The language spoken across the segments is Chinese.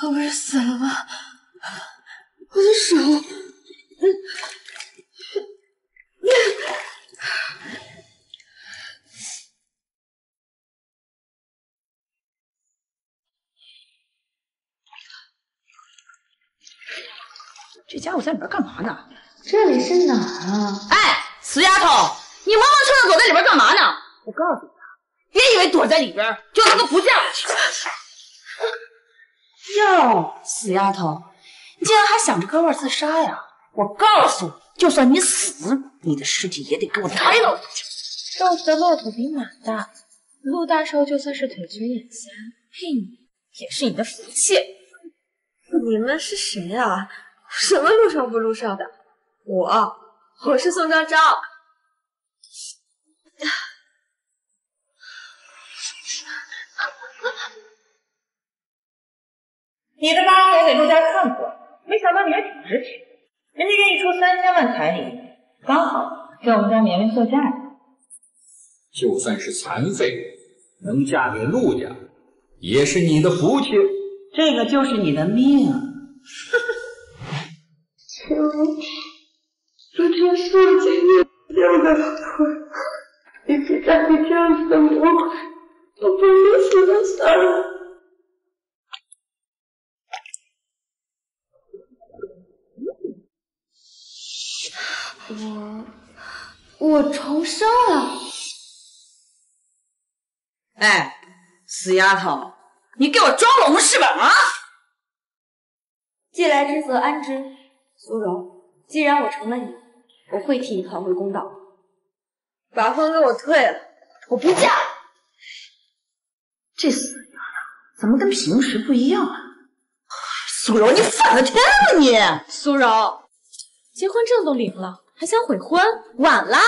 我不是死了吗？我的手， 这家伙在里边干嘛呢？ 这里是哪儿啊？ 哎，死丫头，你磨磨蹭蹭躲在里边干嘛呢？我告诉你啊，别以为躲在里边就能够不见我去。哟，死丫头，你竟然还想着割腕自杀呀！我告诉你，就算你死，你的尸体也得给我抬了出去。 瘦死的骆驼比马大，陆大少就算是腿瘸眼瞎，配你也是你的福气。 你们是谁啊？什么路上不路上的？我是宋昭昭。 你的妈还给陆家看过，没想到你还挺值钱，人家愿意出3000万彩礼，刚好给我们家绵绵作嫁呀。 就算是残废，能嫁给陆家，也是你的福气。 这个就是你的命。 求你，昨天是我今天掉的腿，比起干你这样子的魔鬼，我不如死了算了。我重生了。 哎，死丫头，你给我装聋是吧？啊！ 既来之则安之。苏柔，既然我成了你，我会替你讨回公道。把婚给我退了，我不嫁。 这死丫头怎么跟平时不一样啊？苏柔，你反了天了你！ 苏柔，结婚证都领了，还想悔婚？晚了。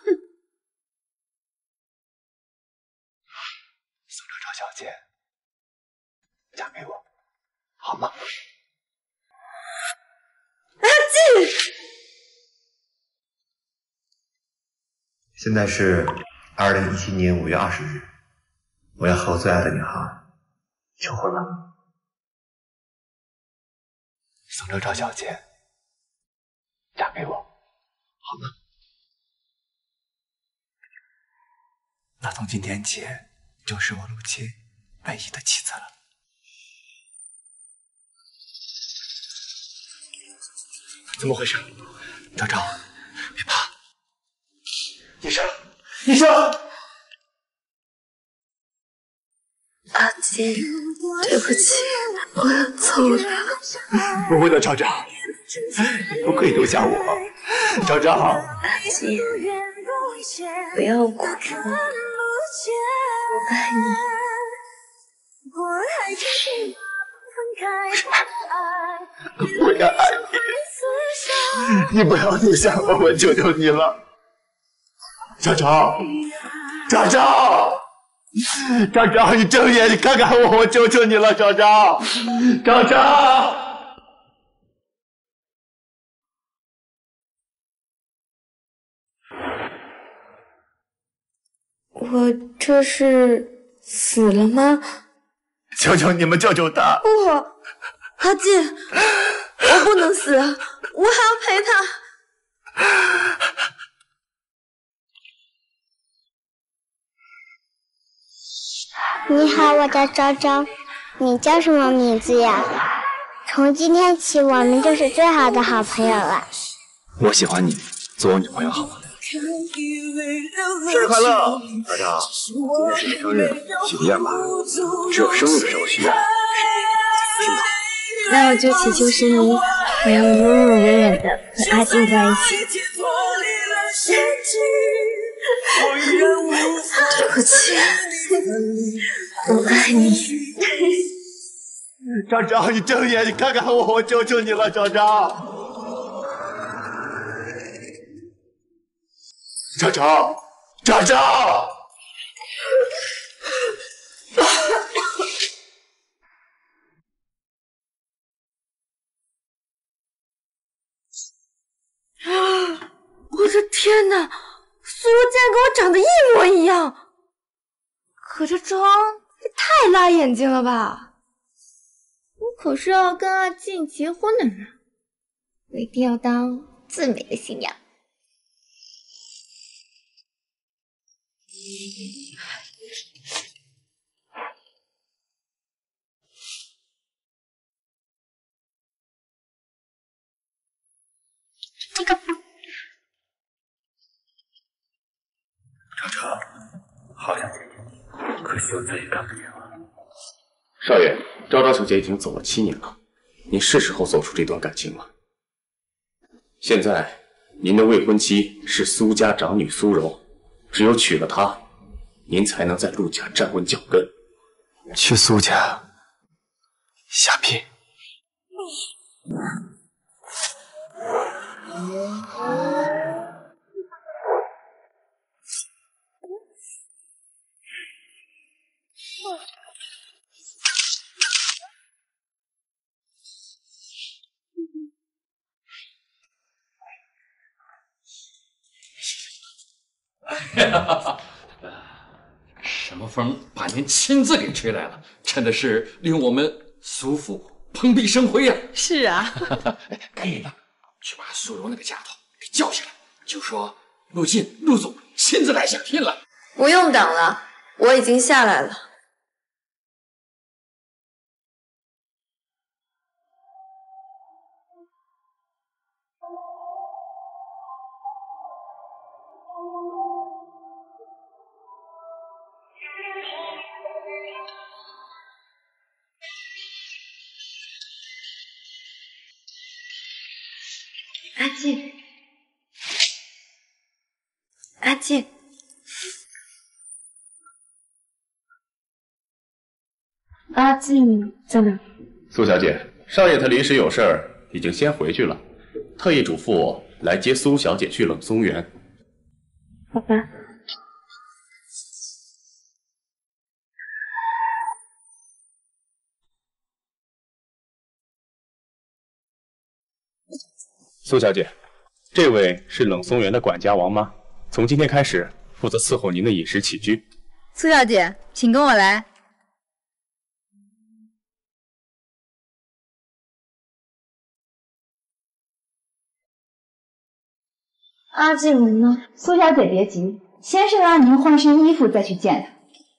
宋昭昭小姐，嫁给我好吗？ 阿季， 现在是2017年5月20日，我要和我最爱的女孩求婚了。宋昭昭小姐，嫁给我好吗？那从今天起，就是我陆琪唯一的妻子了。怎么回事？昭昭，别怕。医生，医生！ 阿金，对不起，我又错了。 不会的，昭昭，你不可以丢下我。昭昭， 阿金，不要哭，我爱你。 我也爱你，你不要丢下我，我求求你了。昭昭，昭昭，昭昭，你睁眼，你看看我，我求求你了，昭昭，昭昭。 我这是死了吗？ 求求你们救救他！ 不，阿金，我不能死，我还要陪他。 你好，我叫昭昭，你叫什么名字呀？从今天起，我们就是最好的好朋友了。 我喜欢你，做我女朋友好吗？生日快乐，昭昭！今天是你生日，许个愿吧。只有生日的时候许愿，听到？ 那我就祈求神明，我要永永远远的和阿静在一起。 对不起，我爱你。 昭昭，你睁眼，你看看我，我求求你了，昭昭。昭昭，昭昭！ 我的天哪，苏柔竟然跟我长得一模一样，可这妆也太辣眼睛了吧！ 可是要跟阿静结婚的人，我一定要当最美的新娘。 这个程程，好想见你，可惜我再也看不见了。少爷，昭昭小姐已经走了7年了，您是时候走出这段感情了。现在，您的未婚妻是苏家长女苏柔，只有娶了她，您才能在陆家站稳脚跟。去苏家下聘。 什么风把您亲自给吹来了，真的是令我们苏府蓬荜生辉呀！ 是啊， 可以了，去把苏柔那个丫头给叫下来，就说陆晋陆总亲自来相聘了。 不用等了，我已经下来了。阿静，阿静，阿静在哪？ 苏小姐，少爷他临时有事儿，已经先回去了，特意嘱咐我来接苏小姐去冷松园。 好吧。 苏小姐，这位是冷松园的管家王妈，从今天开始负责伺候您的饮食起居。 苏小姐，请跟我来。 阿静人呢？ 苏小姐别急，先是让您换身衣服再去见她。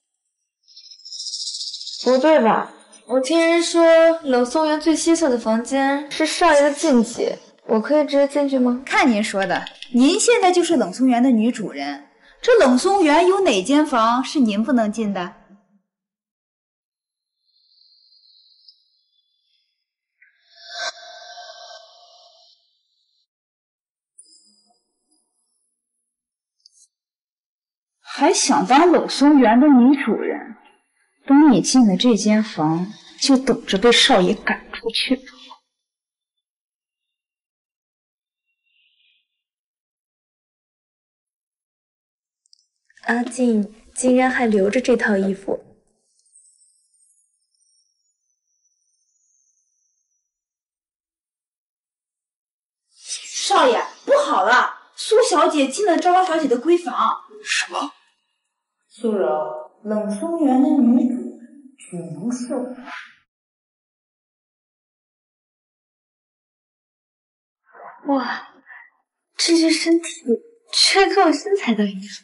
不对吧？我听人说冷松园最西侧的房间是少爷的禁忌，我可以直接进去吗？ 看您说的，您现在就是冷松园的女主人，这冷松园有哪间房是您不能进的？还想当冷松园的女主人？等你进了这间房，就等着被少爷赶出去。 阿静竟然还留着这套衣服。 少爷，不好了！苏小姐进了昭昭小姐的闺房。 什么？ 苏柔，冷松园的女主人只能是我。 哇，这具身体居然跟我身材都一样。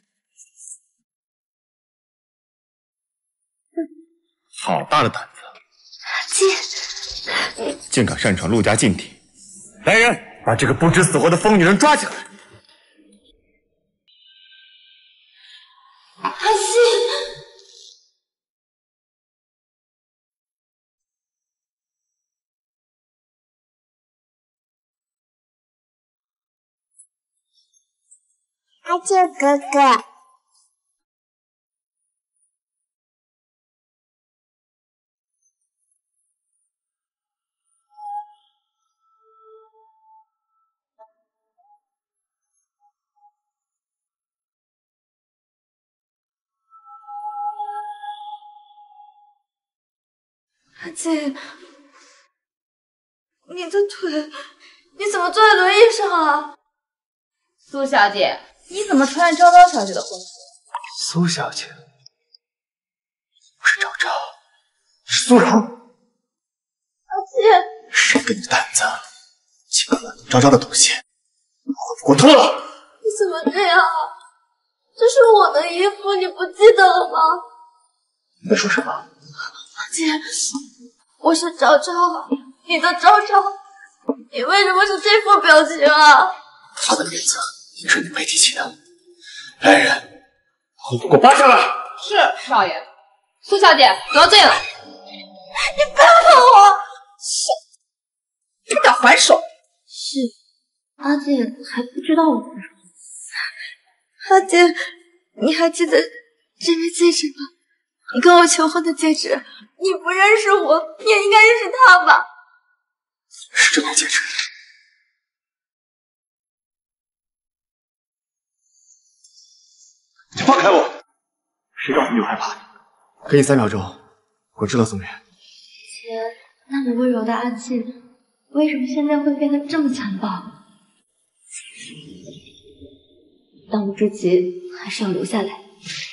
好大的胆子！竟敢擅闯陆家禁地！来人，把这个不知死活的疯女人抓起来！ 阿信， 阿静哥哥， 阿静，你的腿，你怎么坐在轮椅上啊？ 苏小姐，你怎么穿昭昭小姐的婚服？ 苏小姐，不是昭昭，是苏柔。 阿静， 跟你的胆子，抢了昭昭的东西，给我脱了！ 你怎么这样啊？这是我的衣服，你不记得了吗？ 你在说什么？ 姐，我是昭昭，你的昭昭，你为什么是这副表情啊？ 他的名字也是你背提起的。来人，给我扒下来！ 是少爷。苏小姐得罪了。 你不要碰我！ 差点还手。 是阿姐还不知道我分手。阿姐，你还记得这枚戒指吗？你跟我求婚的戒指，你不认识我，你也应该认识他吧？ 是这枚戒指。你放开我！谁让你又害怕？给你3秒钟，滚出乐松园。 姐，那么温柔的阿静，为什么现在会变得这么残暴？当务之急还是要留下来。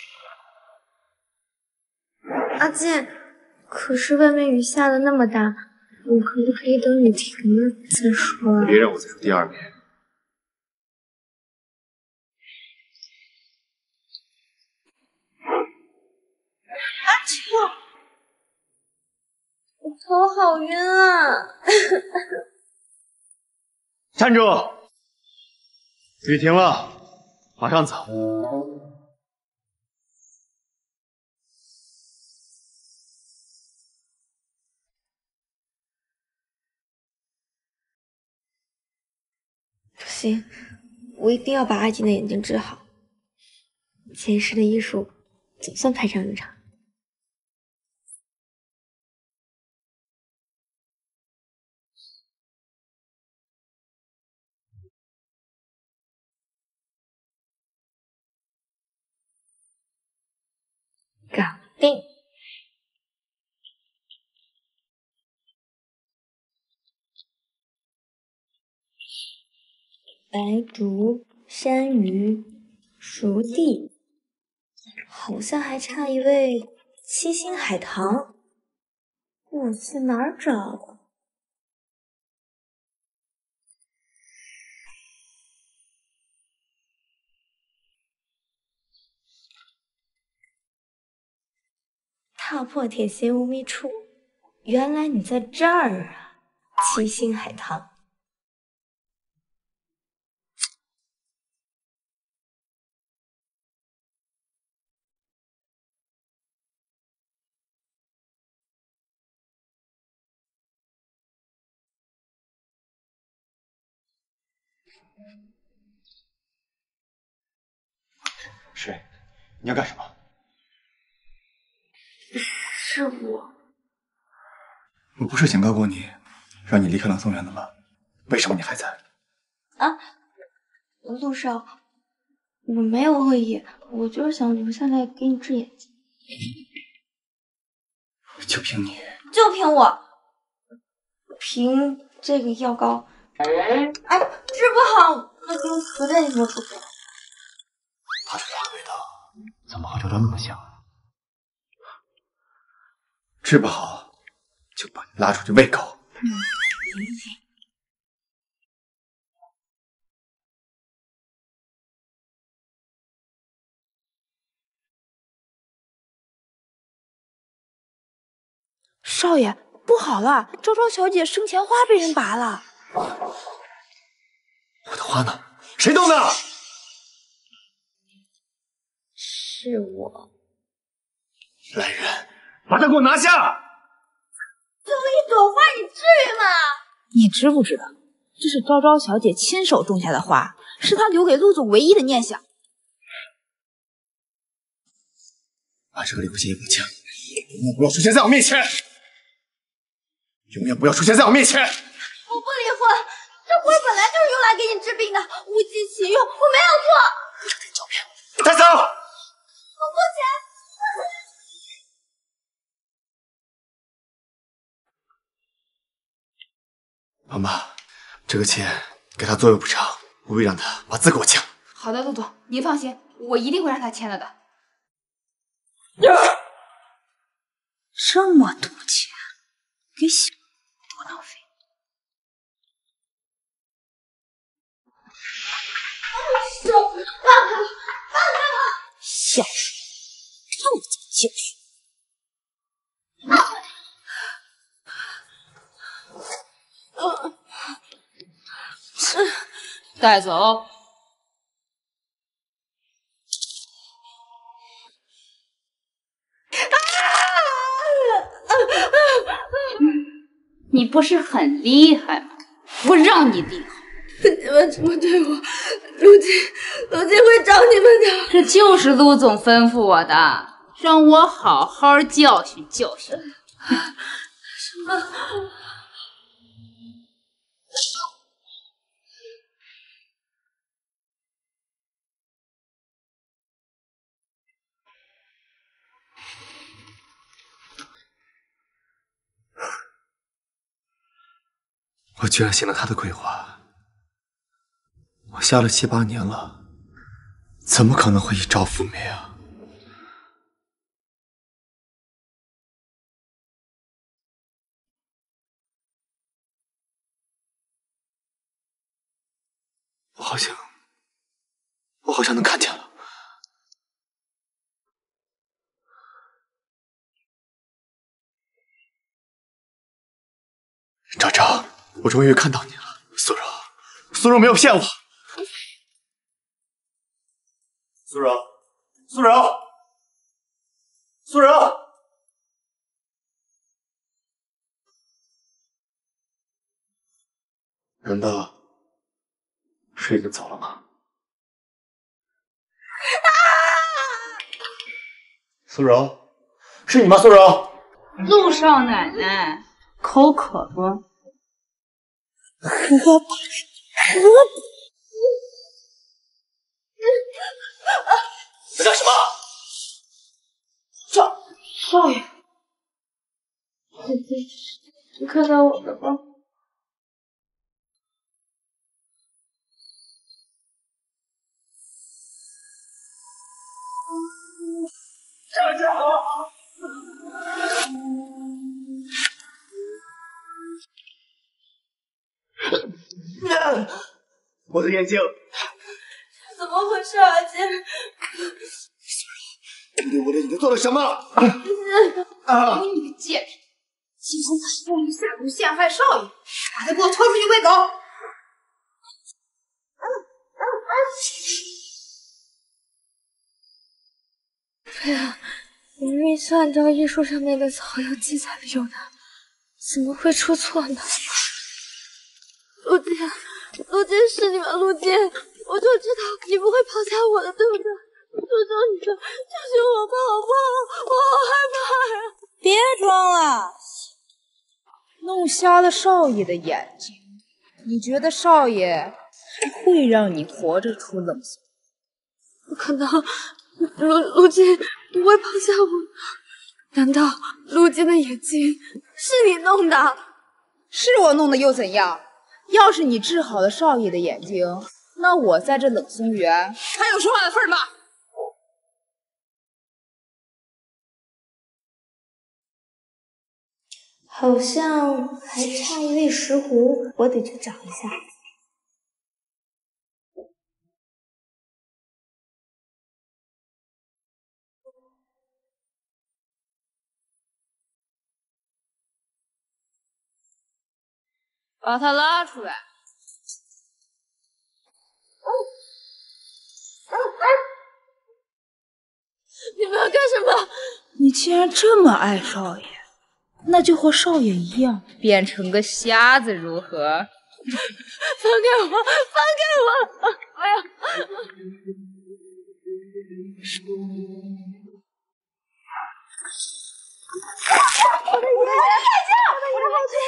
阿静，可是外面雨下的那么大，我可不可以等雨停了再说啊？ 别让我再说第2遍。 阿静，我头好晕啊！ 站住！雨停了，马上走。 不行，我一定要把阿静的眼睛治好。前世的医术总算派上用场。搞定。白竹、山芋、熟地，好像还差一味七星海棠，我去哪儿找？踏破铁鞋无觅处，原来你在这儿啊！七星海棠。 水，你要干什么？ 是我。 我不是警告过你，让你离开朗松园的吗？为什么你还在？ 啊，陆少，我没有恶意，我就是想留下来给你治眼睛。 就凭你？ 就凭我，凭这个药膏，哎，治不好那跟核弹有什么不同？ 它是它的味道，怎么和昭昭那么像？治不好就把你拉出去喂狗。 少爷，不好了！昭昭小姐生前花被人拔了。 我的花呢？谁动的？ 是我。 来人，把他给我拿下！ 就一朵花，你至于吗？ 你知不知道，这是昭昭小姐亲手种下的花，是她留给陆总唯一的念想。 把这个留下一把枪，永远不要出现在我面前！永远不要出现在我面前！ 我不离婚，这花本来就是用来给你治病的，物尽其用，我没有错。 这点狡辩，带走！ 我不钱。 妈妈，这个钱给他作为补偿，务必让他把字给我签。 好的，陆总，您放心，我一定会让他签了的。 这么多钱，给小多浪费。 住！放开我！放开我！ 小时候看不见教训。带走。你不是很厉害吗？我让你厉害。 你们这么对我，陆金会找你们的。 这就是陆总吩咐我的，让我好好教训教训。 什么？ 我居然信了他的鬼话，我下了7、8年了，怎么可能会一朝覆灭啊？我好像能看见了。昭昭，我终于看到你了，苏柔没有骗我。苏柔，难道是已经走了吗？苏柔，是你吗？苏柔， 陆少奶奶，口渴不？喝吧。 在干什么？ 少爷，你看到我了吗？ 我的眼睛！ 怎么回事，阿姐？ 你对做了什么？ 给你个戒指，今天他故意下毒陷害少爷，把他给我拖出去喂狗。 对啊，明明是按照医书上面的草药记载的用的，怎么会出错呢？陆金是你吗？陆金，我就知道你不会抛下我的，对不对？求求你了，救救我吧，好不好？我好害怕呀！ 别装了，弄瞎了少爷的眼睛，你觉得少爷还会让你活着出冷松？ 不可能，陆金不会抛下我。难道陆金的眼睛是你弄的？ 是我弄的又怎样？要是你治好了少爷的眼睛，那我在这冷松园还有说话的份吗？ 好像还差一粒石斛，我得去找一下。 把他拉出来。 你们要干什么？ 你既然这么爱少爷，那就和少爷一样， 变成个瞎子如何？ 放开我！放开我！哎呀！我的爷！太监！我的好亲！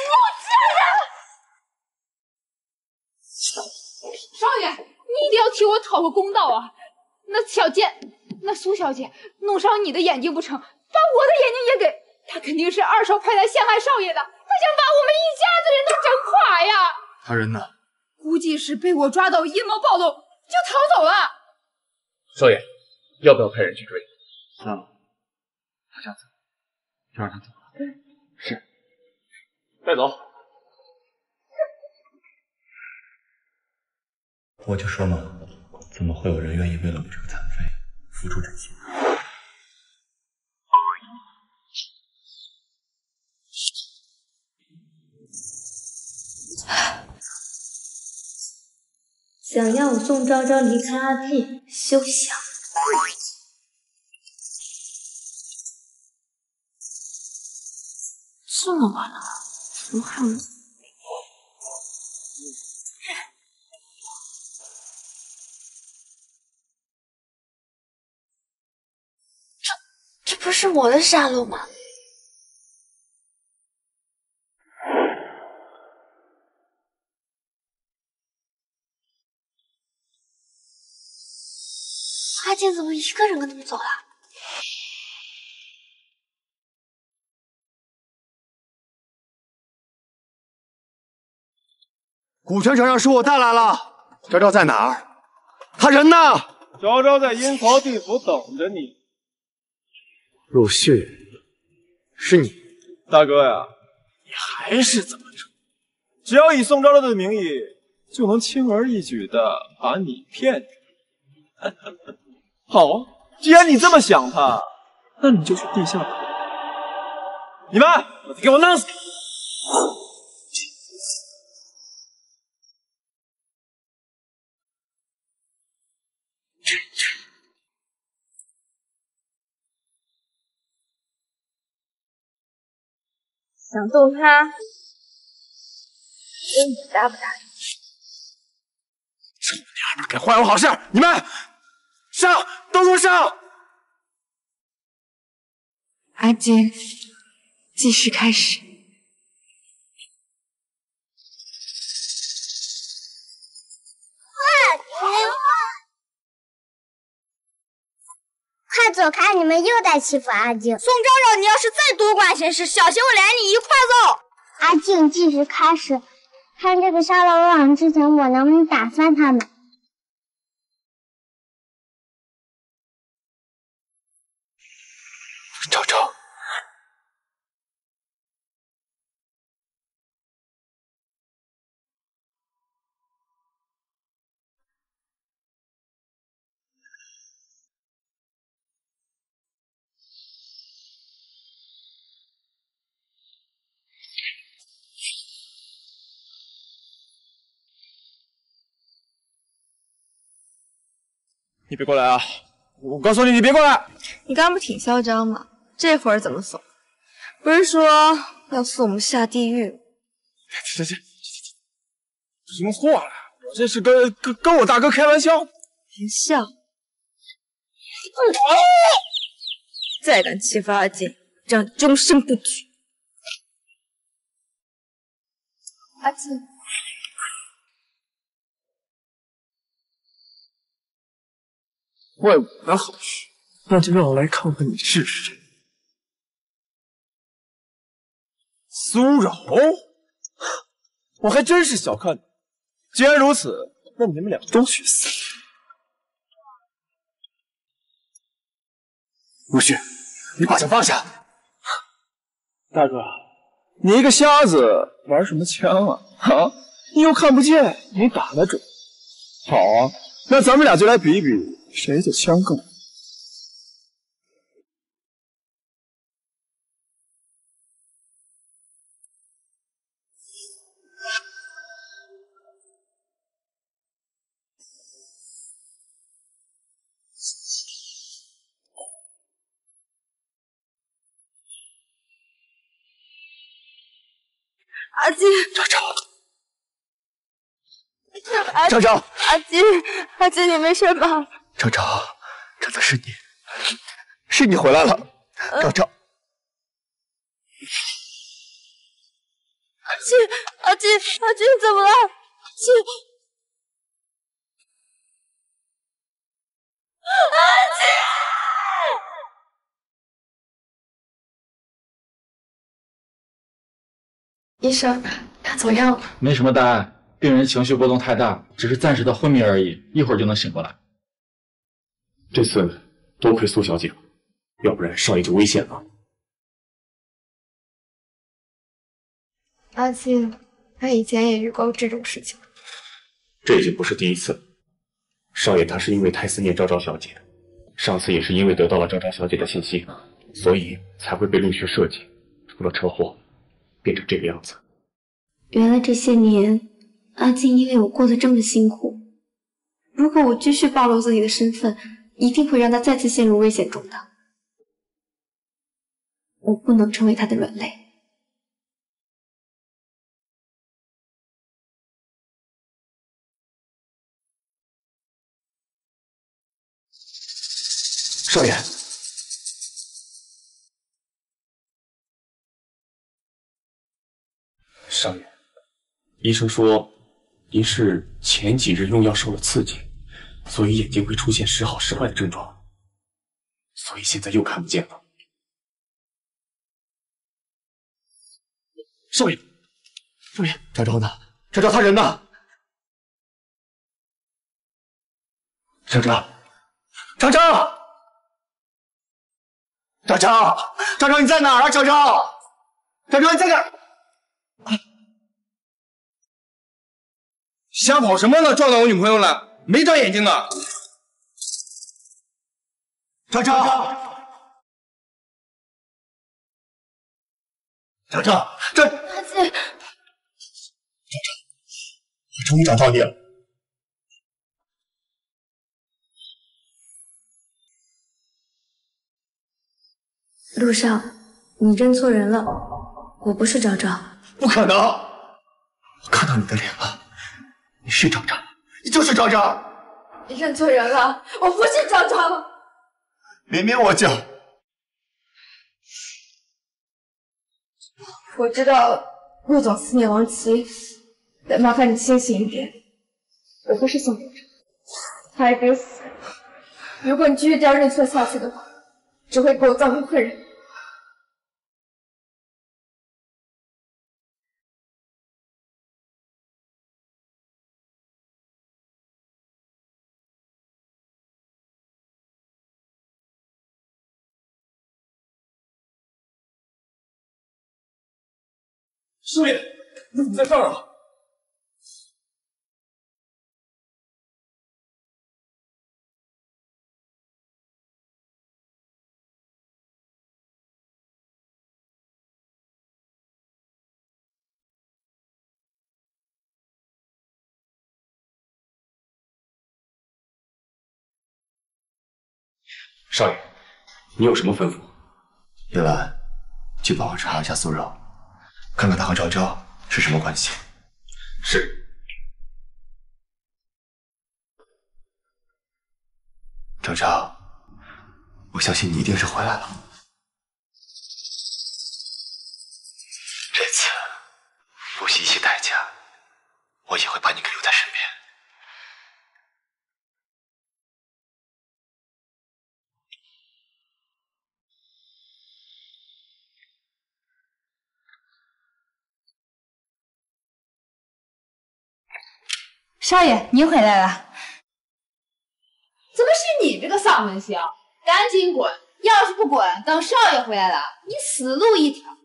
少爷，你一定要替我讨个公道啊！那苏小姐弄伤你的眼睛不成，把我的眼睛也给……她肯定是二少派来陷害少爷的，她想把我们一家子人都整垮呀！ 他人呢？ 估计是被我抓到阴谋暴露，就逃走了。 少爷，要不要派人去追？ 算了，他想走，就让他走吧。是，带走。我就说嘛， 怎么会有人愿意为了我这个残废付出真心？ 想要我宋昭昭离开阿静，休想！ 这么晚了，怎么还有人？这不是我的沙漏吗？阿静怎么一个人跟他们走了？ 古城城上是我带来了，昭昭在哪儿？他人呢？ 昭昭在阴曹地府等着你。 陆续，是你， 大哥呀，你还是怎么着？只要以宋昭昭的名义，就能轻而易举的把你骗去。好啊，既然你这么想他，那你就去地下跑。你们，我给我弄死！ 想动他，问你答不答应？ 臭娘们，给坏我好事！你们上，都给我上！ 阿静，计时开始。 快走开！你们又在欺负阿静。 宋昭昭，你要是再多管闲事，小心我连你一块揍！ 阿静，计时开始，看这个沙漏落网之前，我能不能打翻他们？ 昭昭， 你别过来啊！我告诉你，你别过来！ 你刚不挺嚣张吗？这会儿怎么怂？不是说要送我们下地狱吗？ 这什么话了？我这是跟我大哥开玩笑。 别笑！再敢欺负阿静，让你终身不举！阿静， 坏我的好事，那就让我来看看你是谁。苏柔，我还真是小看你。既然如此，那你们俩都去死！ 陆续，你把枪放下！ 大哥，你一个瞎子玩什么枪啊？啊，你又看不见，你打得准？好啊，那咱们俩就来比一比，谁的枪更准。 阿静， 昭昭， 阿昭昭， 阿静，阿静，你没事吧？ 昭昭，真的是你，是你回来了，昭昭。 阿静，阿静，阿静怎么了？阿静，阿静。 医生，他怎么样了？ 没什么大碍，病人情绪波动太大，只是暂时的昏迷而已，一会儿就能醒过来。 这次多亏苏小姐，要不然少爷就危险了。 阿静，他以前也遇过这种事情。 这已经不是第一次了。 少爷他是因为太思念昭昭小姐，上次也是因为得到了昭昭小姐的信息，所以才会被陆续设计，出了车祸，变成这个样子。 原来这些年，阿静因为我过得这么辛苦，如果我继续暴露自己的身份，一定会让他再次陷入危险中的。我不能成为他的软肋。 少爷，少爷，医生说您是前几日用药受了刺激，所以眼睛会出现时好时坏的症状，所以现在又看不见了。少爷，少爷，昭昭呢？昭昭他人呢？昭昭，昭昭。昭昭，昭昭你在哪儿啊？昭昭，昭昭你在哪儿？ 瞎跑什么呢？撞到我女朋友了，没长眼睛啊！ 昭昭，昭昭， 阿静， 我终于找到你了。 陆少，你认错人了，我不是昭昭。 不可能！我看到你的脸了，你是昭昭，你就是昭昭。 你认错人了，我不是昭昭。 明明我就…… 我知道陆总思念王琦，但麻烦你清醒一点，我不是宋州长，他还得死。如果你继续这样认错下去的话，只会给我造成困扰。 少爷，你怎么在这儿啊？ 少爷，你有什么吩咐？叶兰，去帮我查一下苏柔，看看他和昭昭是什么关系。是。昭昭，我相信你一定是回来了。这次不惜一切代价，我也会把你给留在身边。 少爷，您回来了。怎么是你这个丧门星？赶紧滚！要是不滚，等少爷回来了，你死路一条。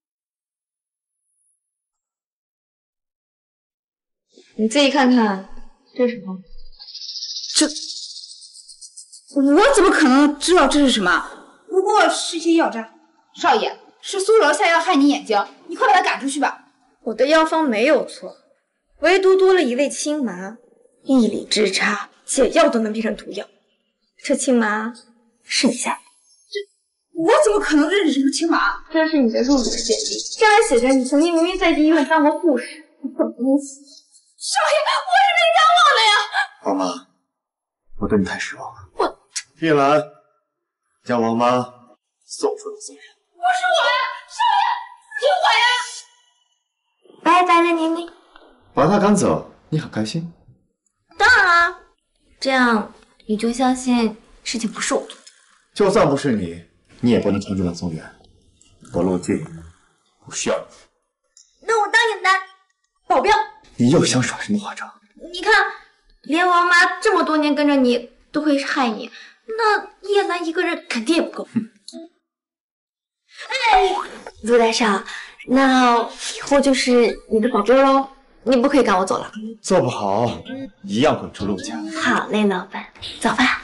你自己看看，这是什么？ 我怎么可能知道这是什么？不过是些药渣。少爷，是苏柔下药害你眼睛，你快把他赶出去吧。 我的药方没有错，唯独多了一味青麻，一里之差，解药都能变成毒药。这青麻是你下的？ 我怎么可能认识这个青麻？ 这是你的入职简历，上面写着你曾经明明在医院当过护士，你怎么不死？ 少爷，我是被冤枉的呀！ 王妈，我对你太失望了。 我叶兰，将王妈送出了责任。 不是我呀，少爷，听我呀！ 拜拜了，宁宁。 把他赶走，你很开心？ 当然啦，这样你就相信事情不是我做的。 就算不是你，你也不能成这么松远。我陆俊不需要你。 那我当你的保镖。 你又想耍什么花招？ 你看，连王妈这么多年跟着你都会害你，那叶兰一个人肯定也不够。哎，陆大少，那以后就是你的保镖喽。 你不可以赶我走了。 做不好一样滚出陆家。 好嘞，老板，走吧。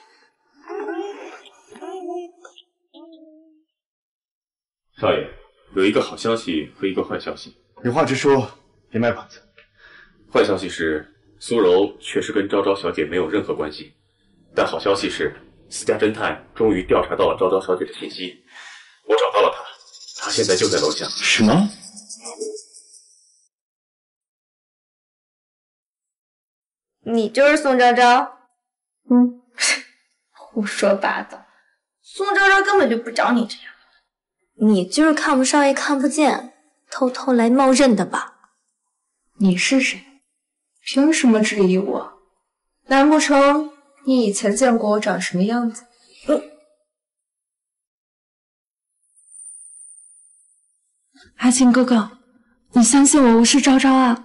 少爷，有一个好消息和一个坏消息。 有话直说，别卖关子。 坏消息是苏柔确实跟昭昭小姐没有任何关系，但好消息是私家侦探终于调查到了昭昭小姐的信息，我找到了她，她现在就在楼下。 什么？ 你就是宋昭昭？胡说八道，宋昭昭根本就不长你这样。你就是看不上也看不见，偷偷来冒认的吧？ 你是谁？凭什么质疑我？难不成你以前见过我长什么样子？阿青哥哥，你相信我是昭昭啊！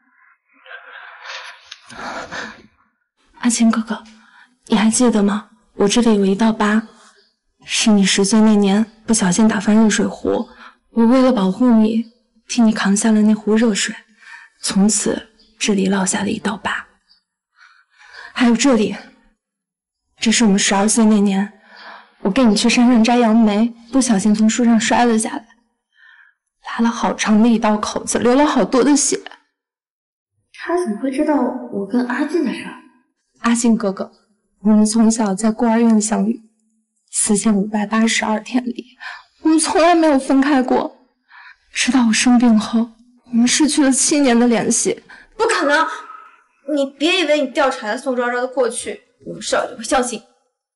阿青哥哥，你还记得吗？我这里有一道疤，是你10岁那年不小心打翻热水壶，我为了保护你，替你扛下了那壶热水，从此这里落下了一道疤。还有这里，这是我们12岁那年，我跟你去山上摘杨梅，不小心从树上摔了下来，拉了好长的一道口子，流了好多的血。 他怎么会知道我跟阿静的事儿？ 阿信哥哥，我们从小在孤儿院相遇，4582天里，我们从来没有分开过。直到我生病后，我们失去了7年的联系。 不可能！你别以为你调查了宋昭昭的过去，我们少爷就会相信。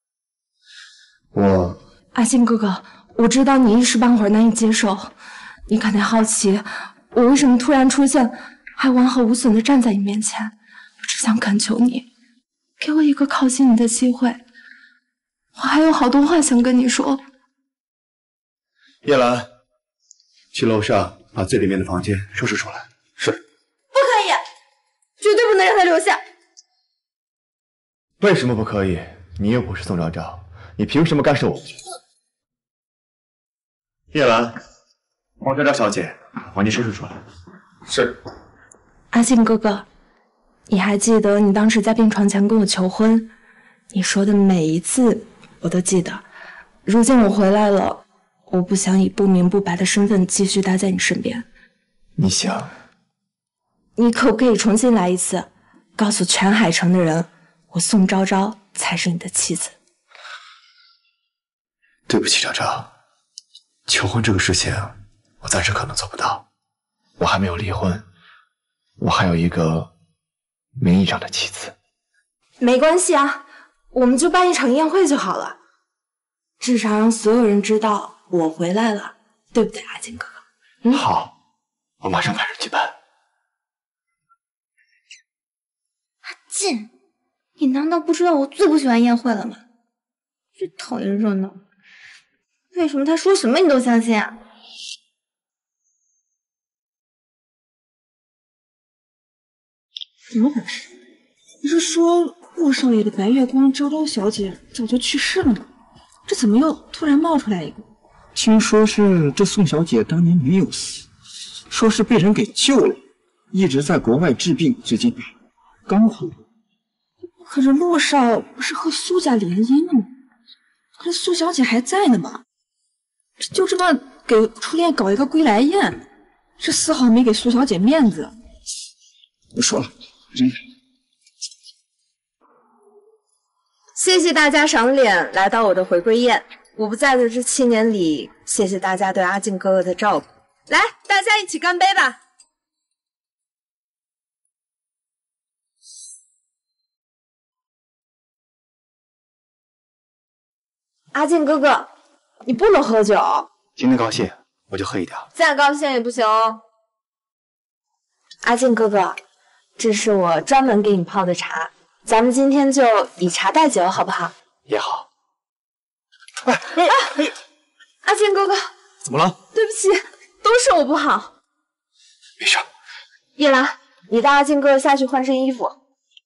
阿信哥哥，我知道你一时半会儿难以接受，你肯定好奇我为什么突然出现，还完好无损地站在你面前。我只想恳求你，给我一个靠近你的机会。我还有好多话想跟你说。 叶兰，去楼上把最里面的房间收拾出来。是。 不可以，绝对不能让他留下。 为什么不可以？你又不是宋昭昭，你凭什么干涉我？叶兰，帮昭昭小姐把房间收拾出来。 是。 阿信哥哥，你还记得你当时在病床前跟我求婚，你说的每一字我都记得。如今我回来了，我不想以不明不白的身份继续待在你身边。 你想？ 你可不可以重新来一次，告诉全海城的人，我宋昭昭才是你的妻子。 对不起，昭昭，求婚这个事情我暂时可能做不到，我还没有离婚，我还有一个名义上的妻子。 没关系啊，我们就办一场宴会就好了，至少让所有人知道我回来了，对不对，阿金哥哥？ 好，我马上派人举办。 阿静，你难道不知道我最不喜欢宴会了吗？最讨厌热闹，为什么他说什么你都相信啊？ 怎么回事？你是说陆少爷的白月光昭昭小姐早就去世了吗？这怎么又突然冒出来一个？ 听说是这宋小姐当年没有死，说是被人给救了，一直在国外治病，最近刚好。 可是陆少不是和苏家联姻了吗？可是苏小姐还在呢嘛，就这么给初恋搞一个归来宴，这丝毫没给苏小姐面子。 不说了，真的。 谢谢大家赏脸来到我的回归宴。我不在的这7年里，谢谢大家对阿静哥哥的照顾。来，大家一起干杯吧！阿静哥哥，你不能喝酒。 今天高兴，我就喝一点。 再高兴也不行哦。阿静哥哥，这是我专门给你泡的茶，咱们今天就以茶代酒，好不好？ 也好。 阿静哥哥， 怎么了？ 对不起，都是我不好。 没事。 叶兰，你带阿静哥哥下去换身衣服。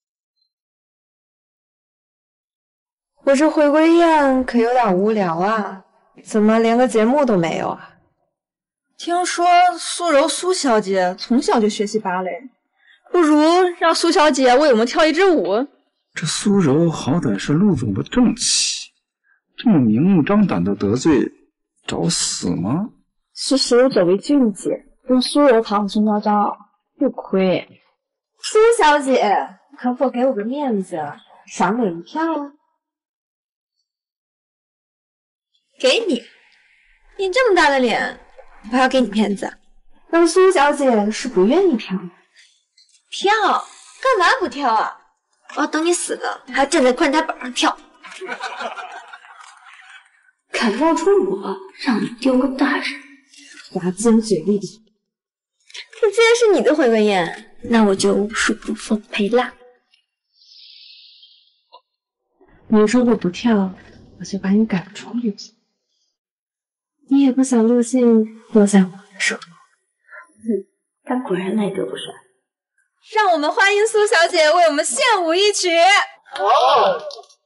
我这回归宴可有点无聊啊，怎么连个节目都没有啊？听说苏柔苏小姐从小就学习芭蕾， 不如让苏小姐为我们跳一支舞。 这苏柔好歹是陆总的正妻，这么明目张胆的得罪，找死吗？ 其实我作为俊姐，用苏柔讨好宋昭昭不亏。苏小姐，可否给我个面子，赏我一票啊？ 给你，你这么大的脸，我还要给你面子？ 那苏小姐是不愿意跳吗？ 跳？干嘛不跳啊？我要等你死了，还要站在棺材板上跳。 敢冒充我，让你丢个大人，滑尖嘴利。 这既然是你的回归宴，那我就恕不奉陪啦。 你如果不跳，我就把你赶出陆家。你也不想陆信落在我的手中。他果然耐得不善。 让我们欢迎苏小姐为我们献舞一曲。哦，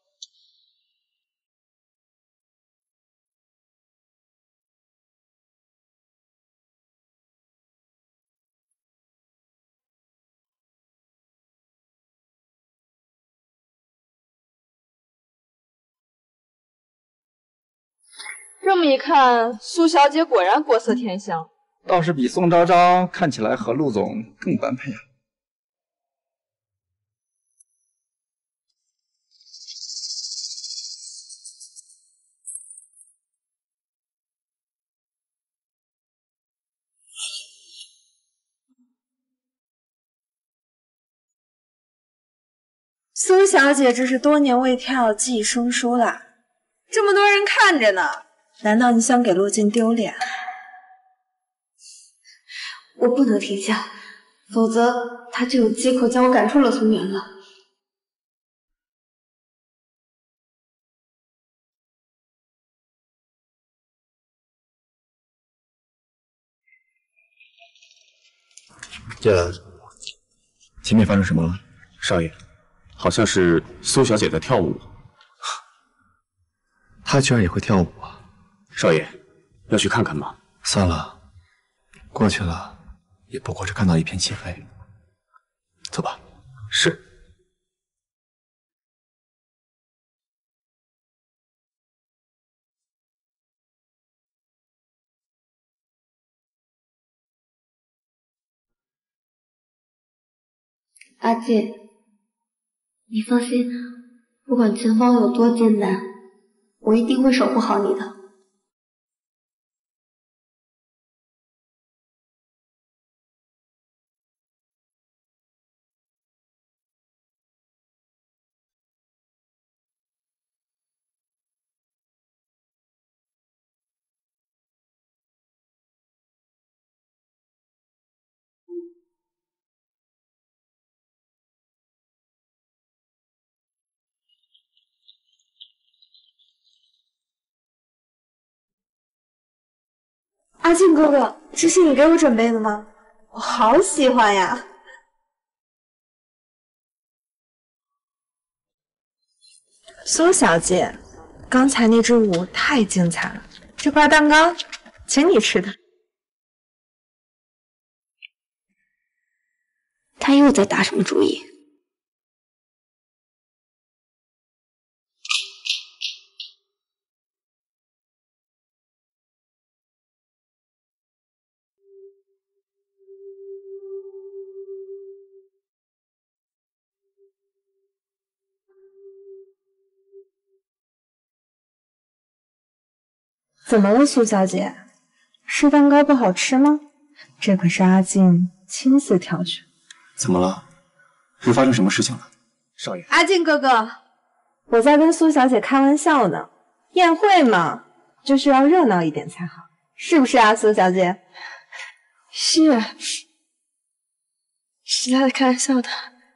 这么一看，苏小姐果然国色天香， 倒是比宋昭昭看起来和陆总更般配啊。 苏小姐这是多年未跳，记忆生疏啦。这么多人看着呢，难道你想给陆晋丢脸？我不能停下，否则他就有借口将我赶出了松原了。 这前面发生什么了？ 少爷，好像是苏小姐在跳舞。 她居然也会跳舞啊！ 少爷，要去看看吗？ 算了，过去了也不过是看到一片漆黑。走吧。 是。 阿姐，你放心，不管前方有多艰难，我一定会守护好你的。阿庆哥哥，这是你给我准备的吗？我好喜欢呀！ 苏小姐，刚才那支舞太精彩了，这块蛋糕，请你吃的。 他又在打什么主意？ 怎么了，苏小姐？是蛋糕不好吃吗？这可是阿静亲自挑选。 怎么了？又发生什么事情了？少爷， 阿静哥哥， 我在跟苏小姐开玩笑呢。宴会嘛，就需要热闹一点才好，是不是啊，苏小姐？ 是在开玩笑的。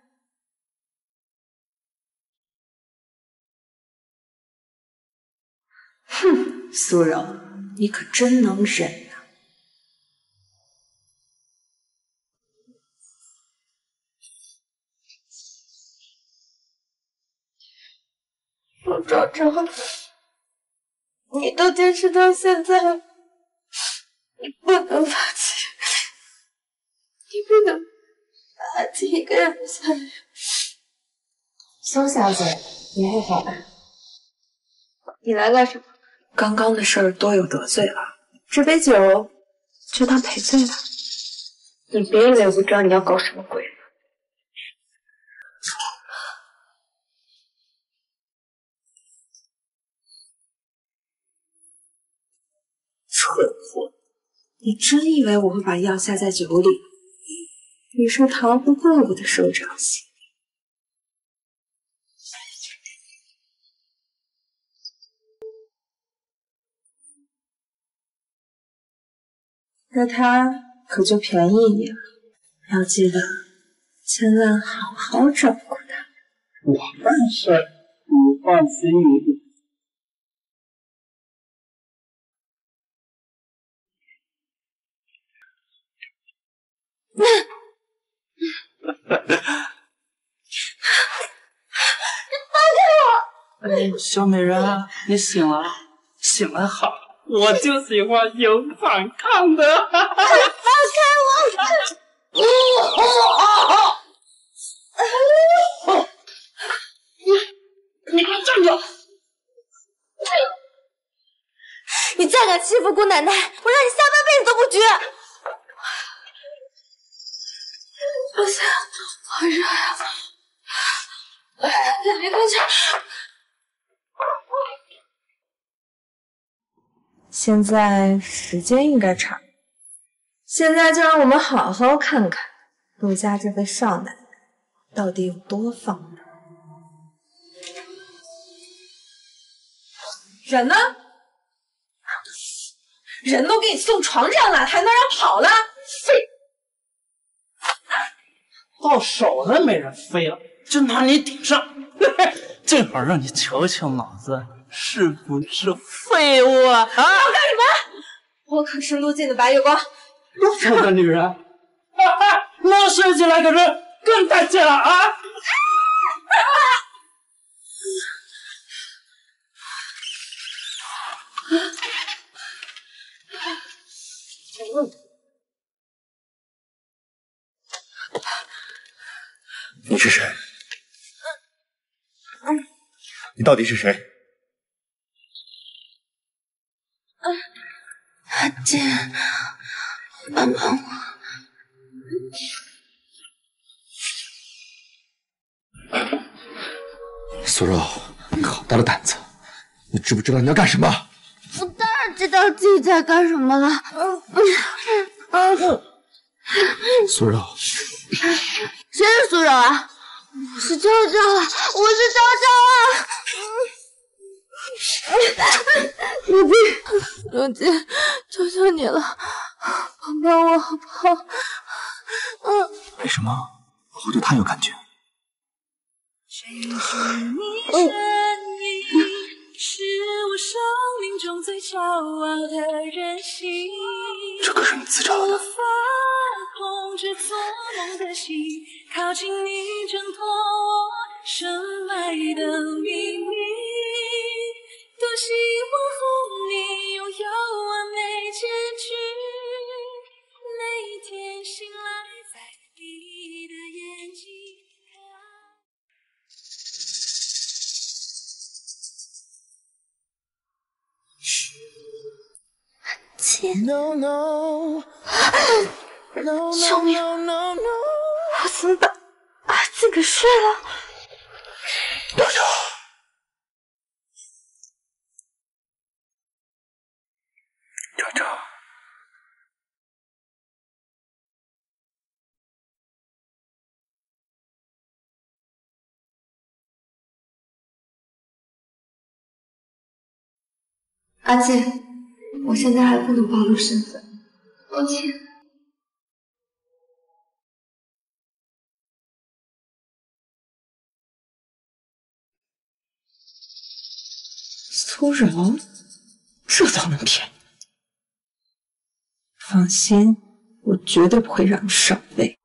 哼，苏柔，你可真能忍啊！ 陆昭昭，你都坚持到现在了，你不能放弃，你不能放弃。 个人不下来。 苏小姐，你还好吧？ 你来干什么？ 刚刚的事儿多有得罪了，这杯酒就当赔罪吧。 你别以为我不知道你要搞什么鬼。 蠢货！你真以为我会把药下在酒里？你是逃不过我的手掌心。那他可就便宜你了，要记得千万好好照顾他。 我办事，你放心。 小美人，你醒了，醒来好，我就喜欢有反抗的。 放开我！ 你给我站住！ 你再敢欺负姑奶奶，我让你下半辈子都不举！小夏，好热呀！别看这。 现在时间应该差不多，现在就让我们好好看看陆家这位少奶奶到底有多放荡。人呢？人都给你送床上了，还能让跑了？ 到手了没人飞了，就拿你顶上，正好让你瞧瞧脑子是不是废物啊！ 要干什么？我可是陆晋的白月光， 陆家的女人，那设计来个人更带劲了啊！ 你是谁？你到底是谁？ 阿姐，帮帮我！ 苏柔，你好大的胆子！你知不知道你要干什么？ 我当然知道自己在干什么了。 苏柔， 谁是苏柔啊？我是娇娇啊！我是娇娇啊！陆姐，求求你了，帮帮我好不好？ 为什么我对他有感觉？这可是你自找的。 靠近你，挣脱我深埋的秘密。多希望和你拥有完美结局。那一天醒来，在你的眼睛。 姐，救命！我怎么把阿静给睡了？ 娇娇，娇娇， 阿静，我现在还不能暴露身份，抱歉。 苏柔，这倒能骗你。放心，我绝对不会让你上位。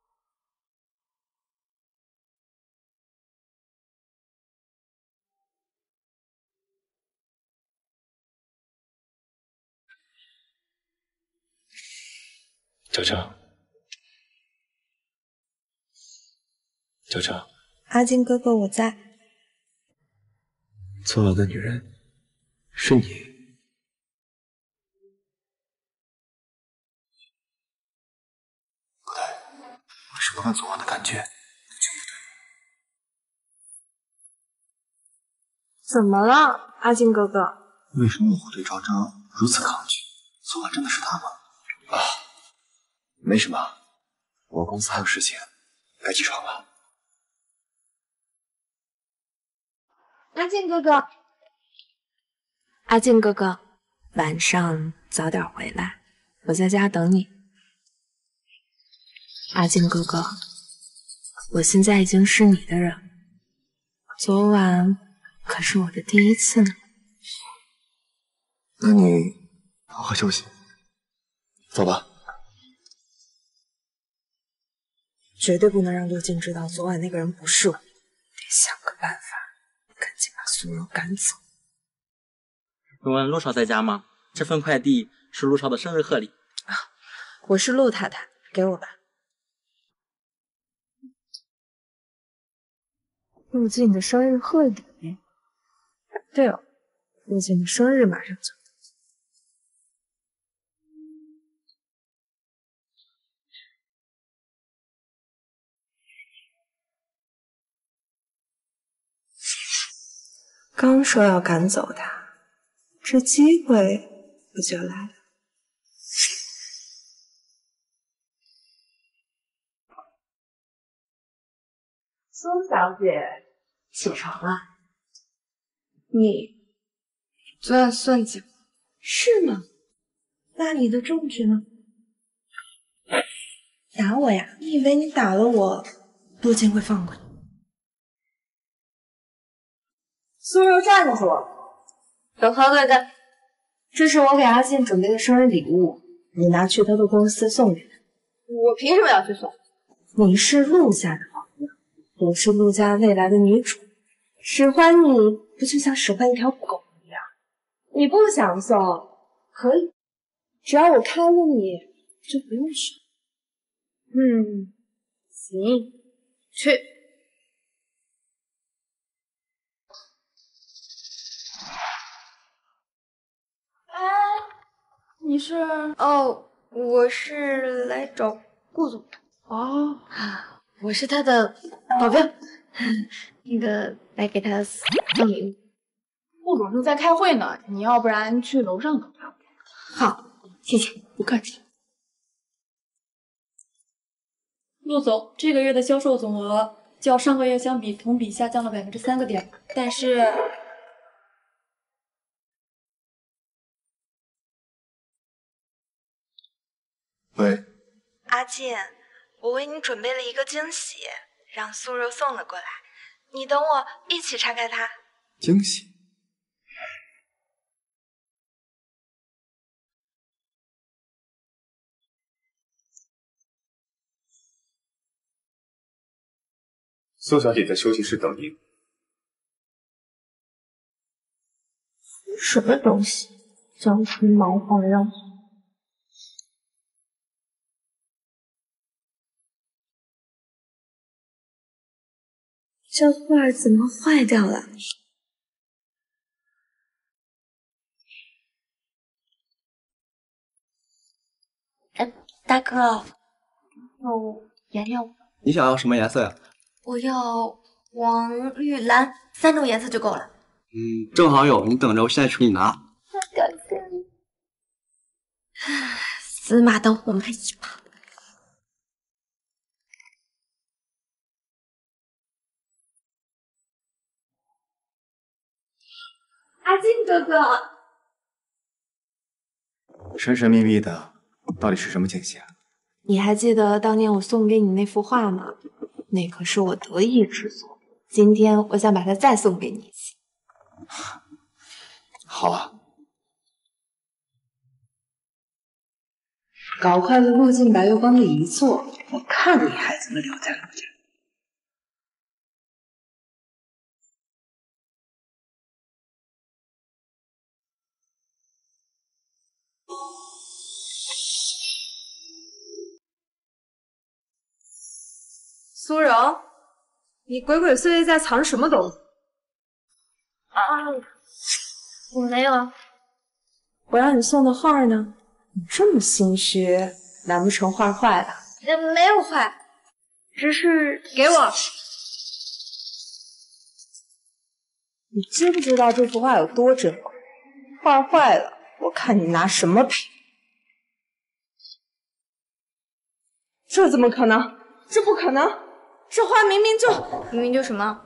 娇娇， 乔乔， 阿金哥哥，我在。 坐牢的女人是你。不对，为什么跟昨晚的感觉？ 怎么了，阿金哥哥？ 为什么我会对昭昭如此抗拒？昨晚真的是他吗？啊，没什么，我公司还有事情，该起床了。 阿静哥哥，阿静哥哥，晚上早点回来，我在家等你。阿静哥哥，我现在已经是你的人，昨晚可是我的第一次呢。 那你好好休息，走吧。 绝对不能让陆静知道昨晚那个人不是我，得想个办法，赶紧把苏柔赶走。 问问陆少在家吗？这份快递是陆少的生日贺礼。 啊，我是陆太太，给我吧。陆静的生日贺礼。对哦，陆静的生日马上就到。刚说要赶走他，这机会不就来了？苏小姐，起床了。你昨晚算计我，是吗？那你的证据呢？打我呀？你以为你打了我，陆静会放过你？苏柔站住！等何哥哥，这是我给阿静准备的生日礼物，你拿去他的公司送给他。 我凭什么要去送？ 你是陆家的朋友，我是陆家未来的女主，使唤你不就像使唤一条狗一样？你不想送，可以，只要我开了你，就不用选。行，去。 你是？ 哦，我是来找顾总的。 哦， 我是他的保镖，那个来给他送礼物。 顾总正在开会呢，你要不然去楼上等他。 好，谢谢， 不客气。 陆总，这个月的销售总额较上个月相比同比下降了3个点，但是喂， 阿静，我为你准备了一个惊喜，让苏柔送了过来，你等我一起拆开它。 惊喜？ 苏小姐在休息室等您。 什么东西？叫春毛环绕。这画怎么坏掉了？ 大哥，有颜料吗？ 你想要什么颜色呀？ 我要黄、绿、蓝3种颜色就够了。 正好有，你等着，我现在去给你拿。 感谢你。死马当活马医吧。 阿静哥哥， 神神秘秘的，到底是什么惊喜啊？ 你还记得当年我送给你那幅画吗？那可是我得意之作，今天我想把它再送给你一次。 好啊。 搞坏了陆静白月光的遗作，我看你还怎么留在陆家。 苏柔， 你鬼鬼祟祟在藏什么东西？ 啊，我没有。 我让你送的画呢？你这么心虚，难不成画坏了？ 没有坏，只是给我。 你知不知道这幅画有多珍贵？画坏了，我看你拿什么赔？这怎么可能？这不可能！这画明明就什么？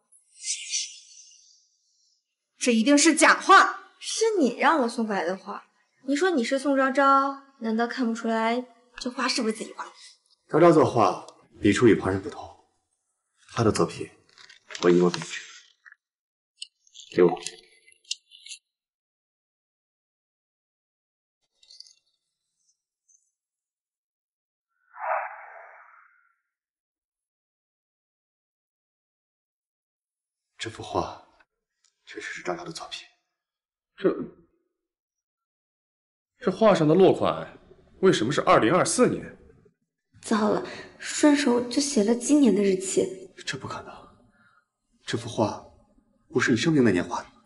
这一定是假画！ 是你让我送过来的画。你说你是宋昭昭，难道看不出来这画是不是自己画的？ 昭昭作画笔触与旁人不同，他的作品我一文不值。给我。这幅画确实是昭昭的作品。 这画上的落款为什么是2024年？ 糟了，顺手就写了今年的日期。 这不可能，这幅画不是你生病那年画的。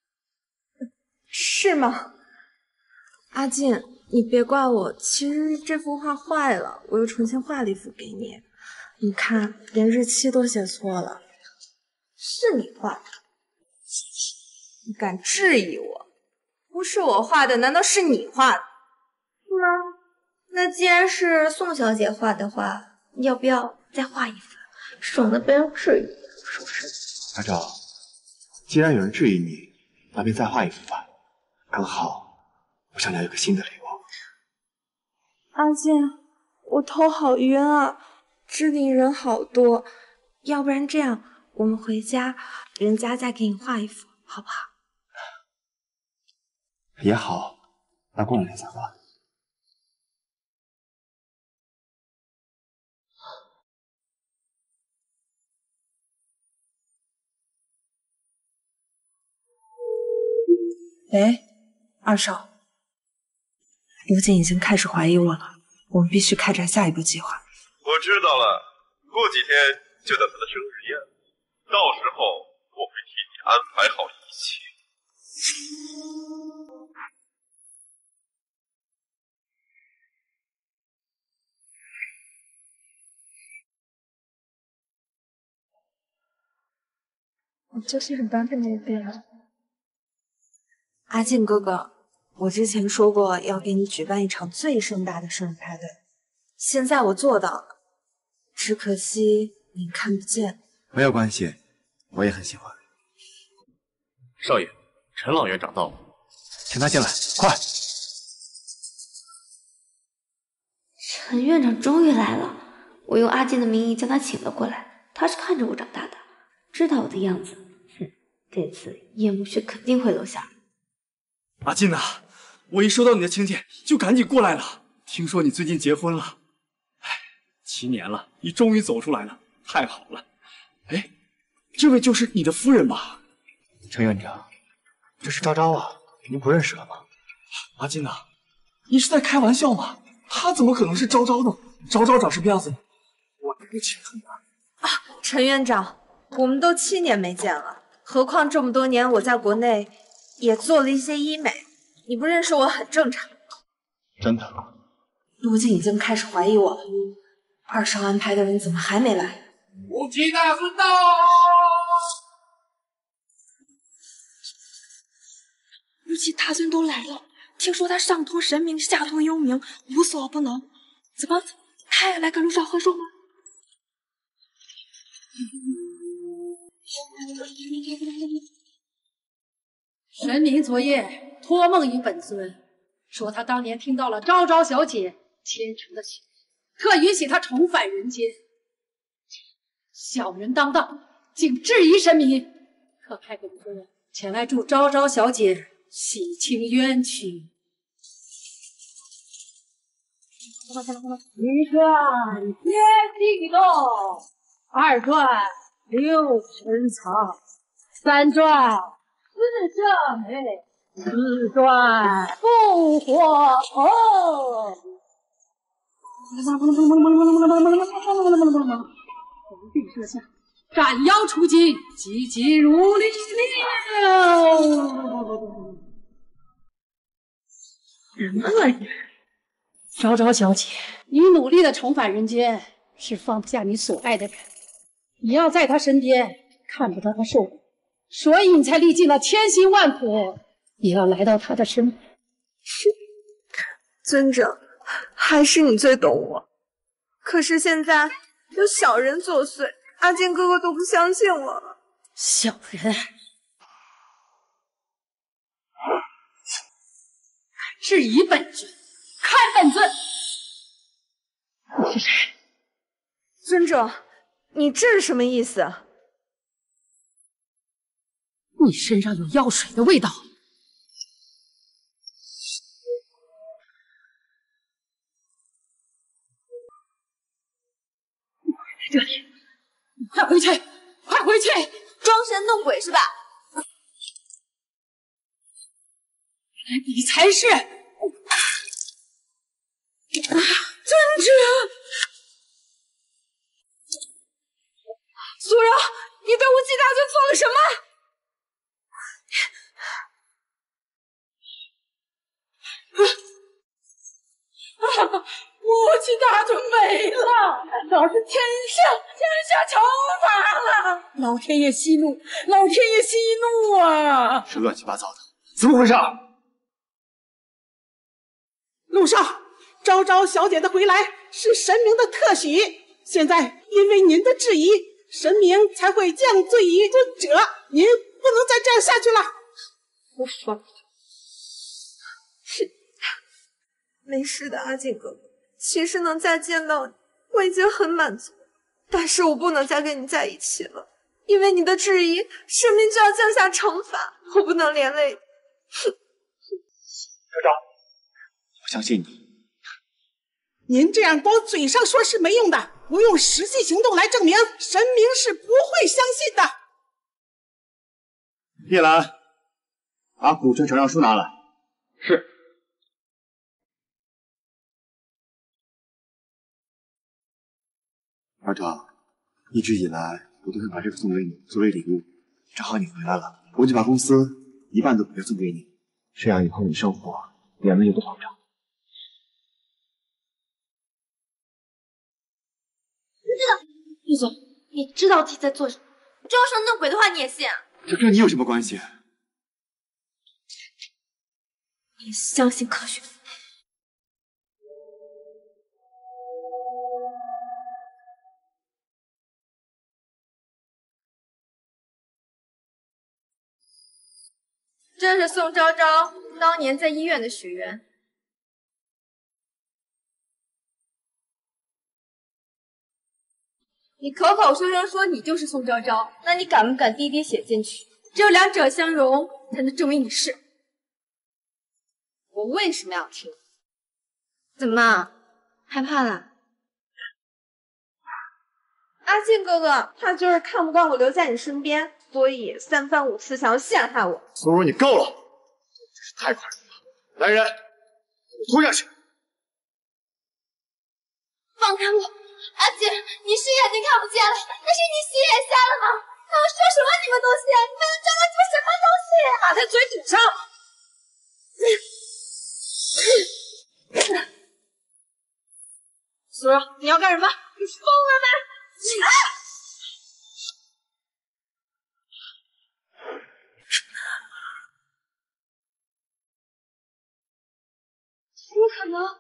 是吗？阿进，你别怪我，其实这幅画坏了，我又重新画了一幅给你。你看，连日期都写错了。 是你画的？ 你敢质疑我？不是我画的，难道是你画的？ 是吗？那既然是宋小姐画的话，你要不要再画一幅，省得被人质疑，是不是？ 昭昭，既然有人质疑你，那便再画一幅吧。刚好，我想要一个新的礼物。 阿健，我头好晕啊，这里人好多，要不然这样，我们回家，人家再给你画一幅，好不好？ 也好，那过2天再画。 喂，二少，卢锦已经开始怀疑我了，我们必须开展下一步计划。 我知道了，过几天就到他的生日宴，到时候我会替你安排好一切。 我就是很帮着你背了。 阿健哥哥，我之前说过要给你举办一场最盛大的生日派对，现在我做到了，只可惜你看不见。 没有关系，我也很喜欢。 少爷，陈老院长到了， 请他进来，快！ 陈院长终于来了，我用阿健的名义将他请了过来，他是看着我长大的，知道我的样子。这次叶慕雪肯定会留下。 阿进呐，我一收到你的请柬就赶紧过来了。听说你最近结婚了，哎，7年了，你终于走出来了，太好了。哎，这位就是你的夫人吧？ 陈院长，这是昭昭啊，您不认识了吗？ 阿进呐，你是在开玩笑吗？她怎么可能是昭昭呢？昭昭长什么样子？我不清楚啊。陈院长，我们都7年没见了，何况这么多年我在国内也做了一些医美，你不认识我很正常。 真的？ 陆静已经开始怀疑我了，二少安排的人怎么还没来？ 武吉大孙到！ 陆吉大孙都来了，听说他上通神明，下通幽冥，无所不能。怎么，他也来跟陆少合作吗？ 神明昨夜托梦于本尊，说他当年听到了昭昭小姐虔诚的许愿，特允许他重返人间。小人当道，竟质疑神明，特派本尊前来助昭昭小姐洗清冤屈。一转天地动，2转六尘草，3转四圣美，4转复活头。红地设下， 斩妖除尽，急急如律令。 什么玩意儿？ 昭昭小姐，你努力的重返人间，是放不下你所爱的人，你要在他身边，看不到他受苦，所以你才历尽了千辛万苦，也要来到他的身边。 是，尊者，还是你最懂我。可是现在有小人作祟，阿健哥哥都不相信我了。 小人，质疑本尊，看本尊，你是谁？ 尊者，你这是什么意思？ 你身上有药水的味道。在这里，快回去，快回去！ 装神弄鬼是吧？ 原来你才是尊者。 苏柔，你对无忌大尊做了什么？ 无忌大尊没了，难道是天下惩罚了？老天爷息怒，老天爷息怒啊！ 是乱七八糟的，怎么回事？ 陆少，昭昭小姐的回来是神明的特许，现在因为您的质疑，神明才会降罪于尊者，您不能再这样下去了。 我放了。是，没事的，阿静哥哥。其实能再见到你，我已经很满足，但是我不能再跟你在一起了，因为你的质疑，神明就要降下惩罚，我不能连累。哼！ 昭昭，我相信你。 您这样光嘴上说是没用的，不用实际行动来证明，神明是不会相信的。 叶兰，把古镇承让书拿来。 是。 二长，一直以来我都会把这个送给你作为礼物，正好你回来了，我就把公司一半的股票送给你，这样以后你生活也能有个保障。 陆总，你知道自己在做什么？装神弄鬼的话你也信啊？ 这跟你有什么关系？ 你相信科学？这是宋昭昭当年在医院的许愿。你口口声声说你就是宋昭昭，那你敢不敢滴滴写进去？只有两者相融，才能证明你是。我为什么要听？怎么害怕了？ 阿庆哥哥，他就是看不惯我留在你身边，所以三番五次想要陷害我。 苏如，你够了，真是太夸张了！来人，拖下去！ 放开我！阿姐，你是眼睛看不见了，但是你心也瞎了吗？他们说什么你们都信，你们能找到做什么东西？ 把他嘴堵上！ 苏柔，你要干什么？你疯了吗？ 怎么可能？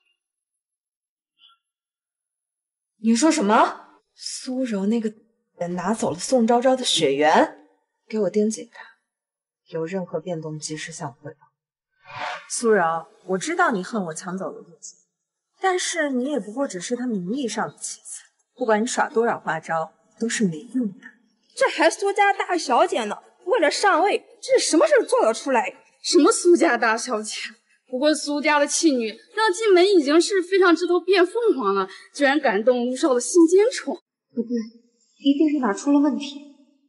你说什么？苏柔那个人拿走了宋昭昭的血缘，给我盯紧他，有任何变动及时向我汇报。苏柔，我知道你恨我抢走了陆姐，但是你也不过只是他名义上的妻子，不管你耍多少花招，都是没用的。 这还苏家大小姐呢，为了上位，这什么事做得出来？ 什么苏家大小姐？不过苏家的弃女让进门已经是飞上枝头变凤凰了，居然敢动陆少的心尖宠， 不对，一定是哪出了问题。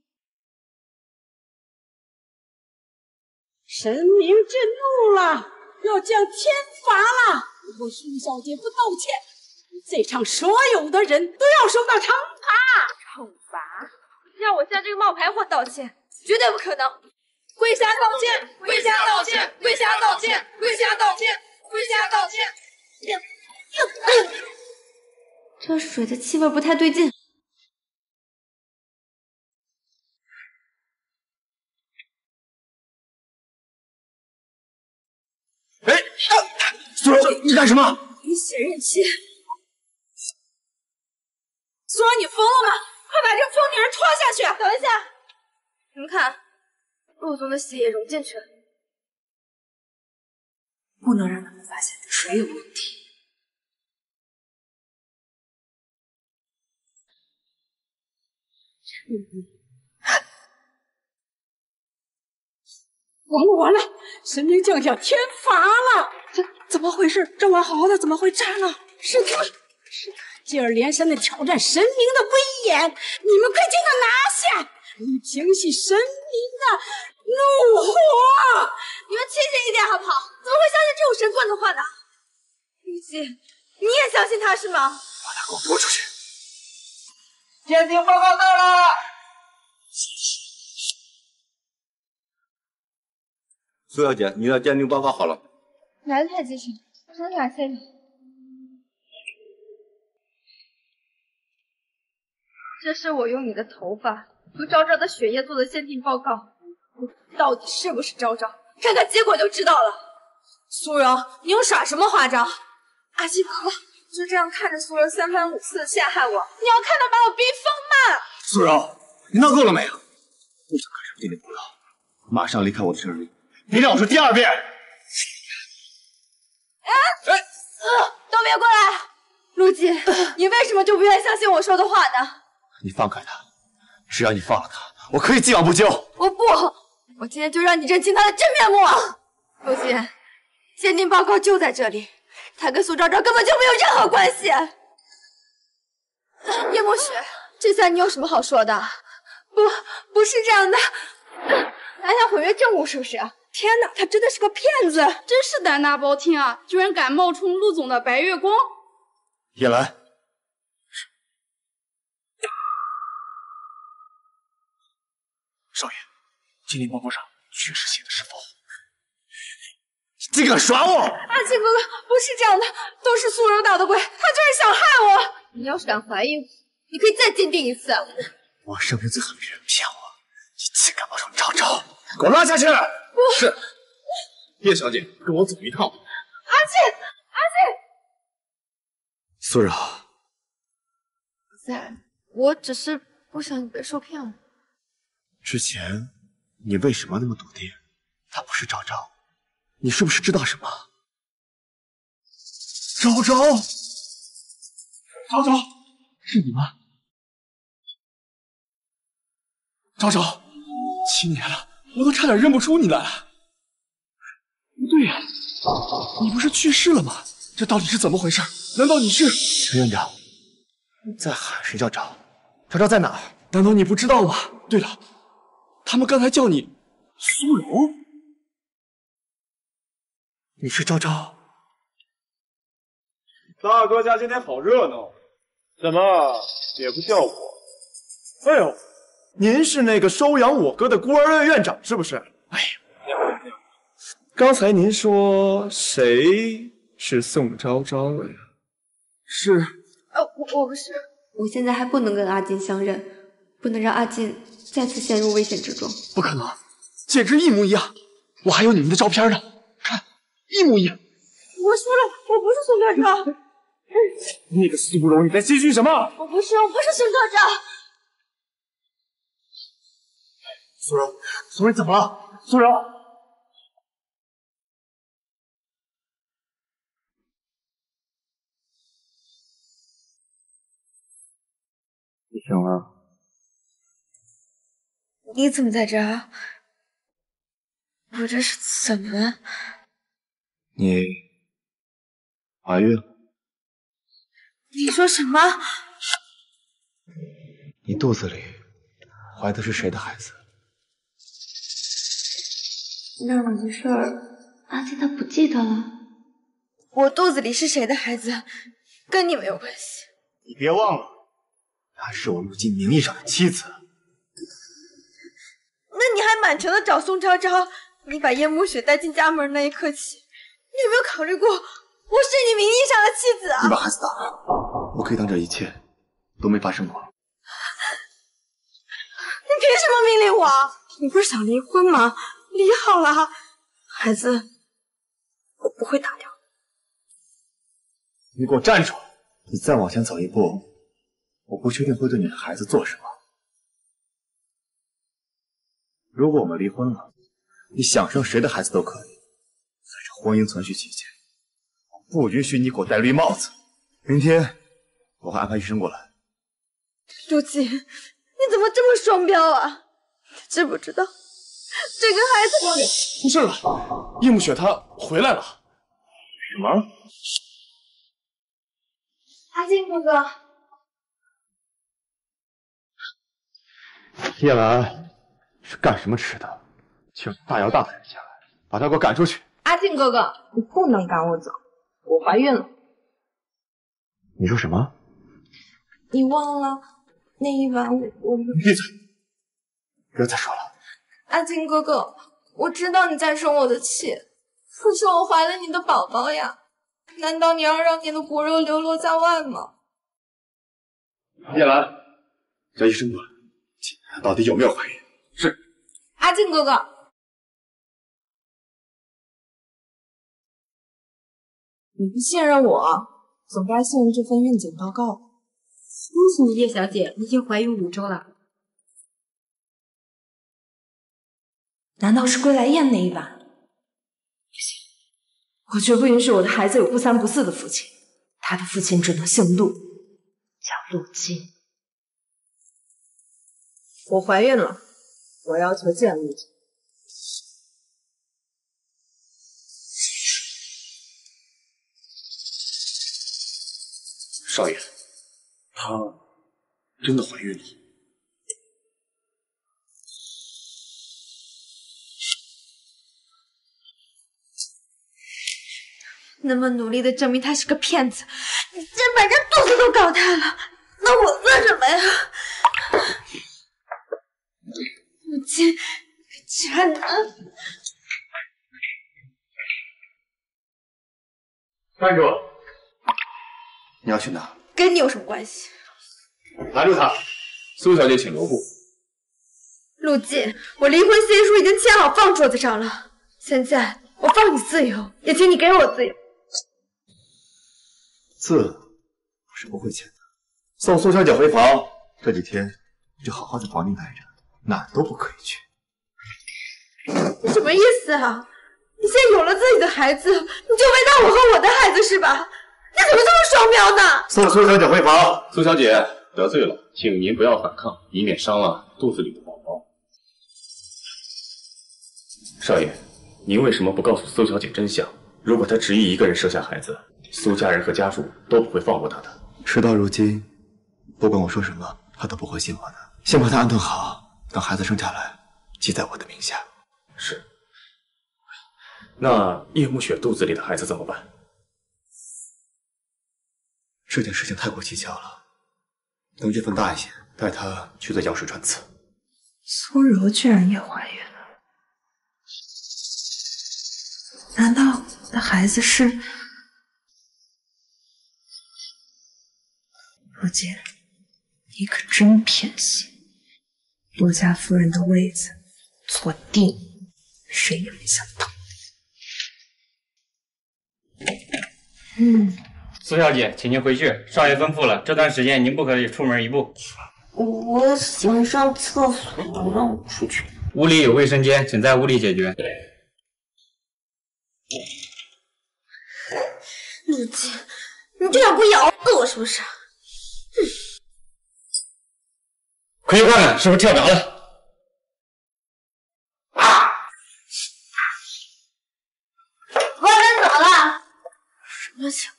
神明震怒了，要降天罚了！如果苏小姐不道歉，在场所有的人都要受到惩罚。 惩罚？ 让我向这个冒牌货道歉，绝对不可能！跪下道歉！跪下道歉！跪下道歉！跪下道歉！跪下道歉！ 这水的气味不太对劲。 哎，苏柔，你干什么？ 你写日期。苏柔，你疯了吗？快把这个疯女人拖下去！ 等一下，你们看，陆总的血也融进去了。 不能让他们发现水有问题。 完了完了，神明降下天罚了！怎么回事？这碗好好的怎么会炸了？是他接二连三的挑战神明的威严，你们快将他拿下，以平息神明的怒火！ 你们清醒一点好不好？怎么会相信这种神棍的话呢？玉姬，你也相信他是吗？ 把他给我拖出去！ 鉴定报告到了。 苏小姐，你的鉴定报告好了。 来得太及时，真感谢你。这是我用你的头发和昭昭的血液做的鉴定报告，到底是不是昭昭？看看结果就知道了。苏柔，你又耍什么花招？阿基婆就这样看着苏柔三番五次的陷害我，你要看到把我逼疯吗？ 苏柔，你闹够了没有？不想看什么鉴定报告，马上离开我的生日。别让我说第二遍！ 都别过来！陆姬，你为什么就不愿意相信我说的话呢？ 你放开他，只要你放了他，我可以既往不咎。 我不，我今天就让你认清他的真面目！陆姬，鉴定报告就在这里，他跟苏昭昭根本就没有任何关系。叶墨雪，这下你有什么好说的？不是这样的，还想毁约证物是不是？ 天哪，他真的是个骗子！ 真是胆大包天啊，居然敢冒充陆总的白月光！ 叶兰，少爷，鉴定报告上确实写的是否？竟敢耍我！ 阿庆哥哥，不是这样的，都是苏柔捣的鬼，他就是想害我。你要是敢怀疑我，你可以再鉴定一次。 我生平最恨别人骗我，你竟敢冒充昭昭，给我拉下去！ 不是，叶小姐，跟我走一趟。 阿庆， 苏柔， 我只是不想你被受骗了。 之前你为什么那么笃定她不是昭昭？你是不是知道什么？昭昭，是你吗？昭昭，7年了，我都差点认不出你来了。不对呀，你不是去世了吗？这到底是怎么回事？难道你是陈院长？在喊谁叫昭？昭昭在哪儿？难道你不知道吗？对了，他们刚才叫你苏柔，你是昭昭？ 大哥家今天好热闹，怎么也不叫我？ 哎呦，您是那个收养我哥的孤儿院院长是不是？哎呀，刚才您说谁是宋昭昭了呀？是， 我不是，我现在还不能跟阿金相认，不能让阿金再次陷入危险之中。 不可能，简直一模一样，我还有你们的照片呢，看，一模一样。 我输了，我不是宋特征。 那个苏柔，你在戏剧什么？ 我不是宋特征。 苏柔，你怎么了？苏柔，你醒了？ 你怎么在这儿？我这是怎么了？ 你怀孕了？ 你说什么？ 你肚子里怀的是谁的孩子？ 那我的事儿，阿金他不记得了。我肚子里是谁的孩子，跟你没有关系。 你别忘了，她是我陆金名义上的妻子。 那你还满城的找宋昭昭，你把叶暮雪带进家门那一刻起，你有没有考虑过我是你名义上的妻子啊？ 你把孩子打了，我可以当这一切都没发生过。 你凭什么命令我？你不是想离婚吗？离好了，孩子我不会打掉。 你给我站住！你再往前走一步，我不确定会对你的孩子做什么。如果我们离婚了，你想生谁的孩子都可以。在这婚姻存续期间，我不允许你给我戴绿帽子。明天我会安排医生过来。 陆季，你怎么这么双标啊？你知不知道这个孩子出事了？叶暮雪她回来了。什么？ 阿静哥哥， 叶兰是干什么吃的？请大摇大摆的下来，把她给我赶出去！ 阿静哥哥，你不能赶我走，我怀孕了。 你说什么？ 你忘了那一晚我们…… 闭嘴！不要再说了。 阿静哥哥，我知道你在生我的气，可是我怀了你的宝宝呀！难道你要让你的骨肉流落在外吗？ 叶兰，叫医生过来，检查到底有没有怀孕。是。 阿静哥哥，你不信任我，总该信任这份孕检报告。 恭喜你，叶小姐，已经怀孕5周了。 难道是归来宴那一晚？不行，我绝不允许我的孩子有不三不四的父亲。他的父亲只能姓陆，叫陆金。我怀孕了，我要求见陆金。 少爷，她真的怀孕了。 那么努力的证明他是个骗子，你竟然把人肚子都搞大了，那我算什么呀？母亲，居然能…… 站住！你要去哪？ 跟你有什么关系？ 拦住他！苏小姐，请留步。 陆季，我离婚协议书已经签好放桌子上了，现在我放你自由，也请你给我自由。 字我是不会签的。送苏小姐回房，这几天你就好好在房间待着，哪儿都不可以去。 你什么意思啊？你现在有了自己的孩子，你就为难我和我的孩子是吧？你怎么这么双标呢？ 送苏小姐回房。苏小姐得罪了，请您不要反抗，以免伤了肚子里的宝宝。少爷，您为什么不告诉苏小姐真相？如果她执意一个人生下孩子，苏家人和家属都不会放过她的。 事到如今，不管我说什么，她都不会信我的。先把她安顿好，等孩子生下来，记在我的名下。 是。那叶暮雪肚子里的孩子怎么办？ 这件事情太过蹊跷了，等月份大一些，带她去做羊水穿刺。 苏柔居然也怀孕了，难道我的孩子是？陆姐，你可真偏心，陆家夫人的位子坐定，谁也没想到。 苏小姐，请您回去，少爷吩咐了，这段时间您不可以出门一步。 我想上厕所，不让我出去。 屋里有卫生间，请在屋里解决。 陆季，你这样不咬死我是不是？ 葵花呢？是不是跳闸了？ 外面怎么了？什么情况？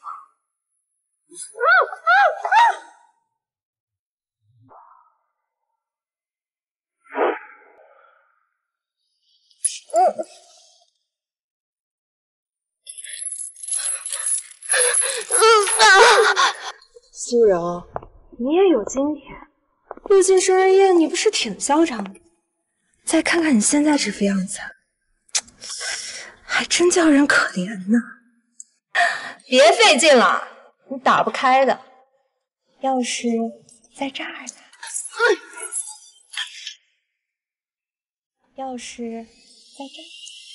苏柔，你也有今天。陆晋生日宴，你不是挺嚣张的？ 再看看你现在这副样子，还真叫人可怜呢。别费劲了，你打不开的。钥匙在这儿呢。钥匙在这儿。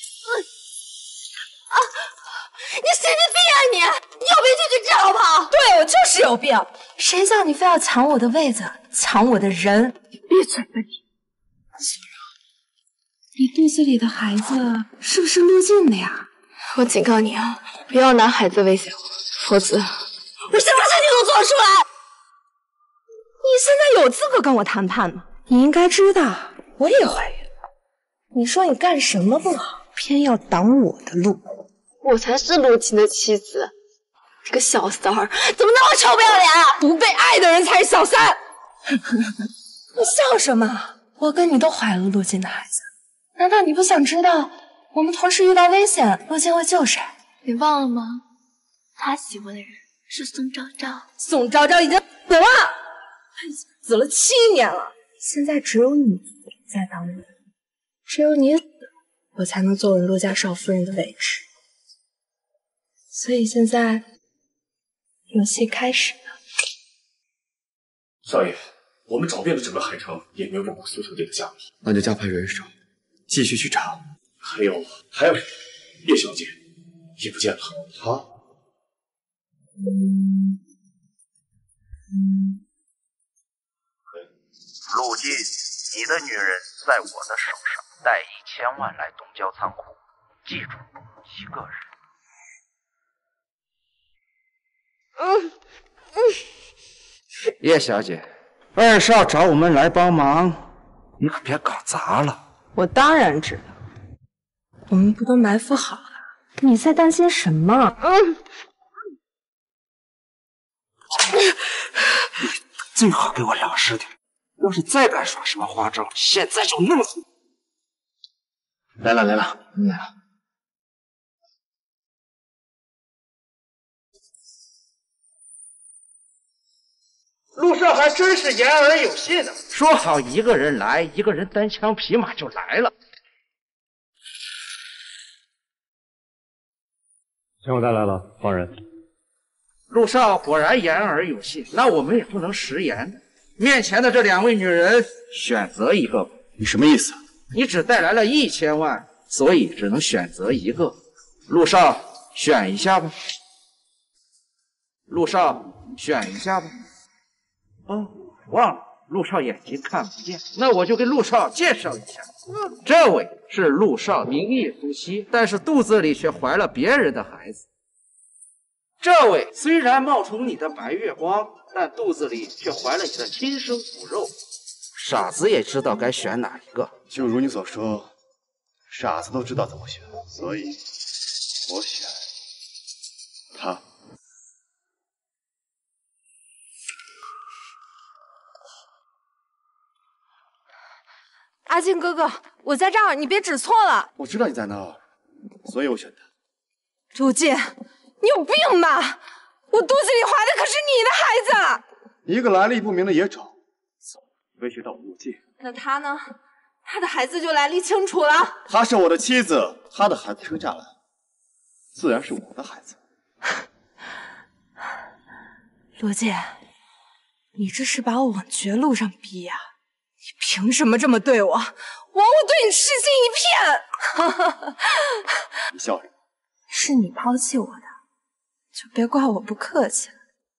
你神经病啊你！你有病就去治好不好？对，我就是有病。谁叫你非要抢我的位子，抢我的人？你闭嘴吧你！你肚子里的孩子是不是陆静的呀？我警告你啊，不要拿孩子威胁我，否则我什么事情都做得出来。你现在有资格跟我谈判吗？你应该知道，我也怀孕了。你说你干什么不好，偏要挡我的路。我才是陆晴的妻子，这个小三儿怎么那么臭不要脸啊！不被爱的人才是小三。你笑什么？我跟你都怀了陆静的孩子，难道你不想知道我们同时遇到危险，陆静会救谁？ 你忘了吗？他喜欢的人是宋昭昭。 宋昭昭已经死了，他已经死了7年了。现在只有你在当人，只有你死，我才能坐稳陆家少夫人的位置。所以现在游戏开始了。 少爷，我们找遍了整个海城，也没有找到苏小姐的下落。 那就加派人手，继续去找。 还有谁？叶小姐也不见了。 好。 陆晋，你的女人在我的手上，带1000万来东郊仓库，记住，一个人。 叶小姐，二少找我们来帮忙，你可别搞砸了。 我当然知道，我们不都埋伏好了？你在担心什么？ 你最好给我老实点，要是再敢耍什么花招，现在就弄死你！ 来了。 陆少还真是言而有信呢，说好一个人来，一个人单枪匹马就来了。 钱我带来了，放人。 陆少果然言而有信，那我们也不能食言。面前的这2位女人，选择一个吧。 你什么意思？ 你只带来了1000万，所以只能选择一个。陆少，选一下吧。陆少，选一下吧。哦，忘了，陆少眼睛看不见，那我就给陆少介绍一下。这位是陆少名义夫妻，但是肚子里却怀了别人的孩子。这位虽然冒充你的白月光，但肚子里却怀了你的亲生骨肉。傻子也知道该选哪一个。 就如你所说，傻子都知道怎么选，所以我选他。 阿静哥哥，我在这儿，你别指错了。 我知道你在那儿，所以我选他。 陆晋，你有病吧？我肚子里怀的可是你的孩子。 一个来历不明的野种，威胁到我陆晋。 那他呢？他的孩子就来历清楚了。 她是我的妻子，她的孩子生下来，自然是我的孩子。 陆晋，你这是把我往绝路上逼呀！你凭什么这么对我？枉我对你痴心一片！ 你笑什么？ 是你抛弃我的，就别怪我不客气了。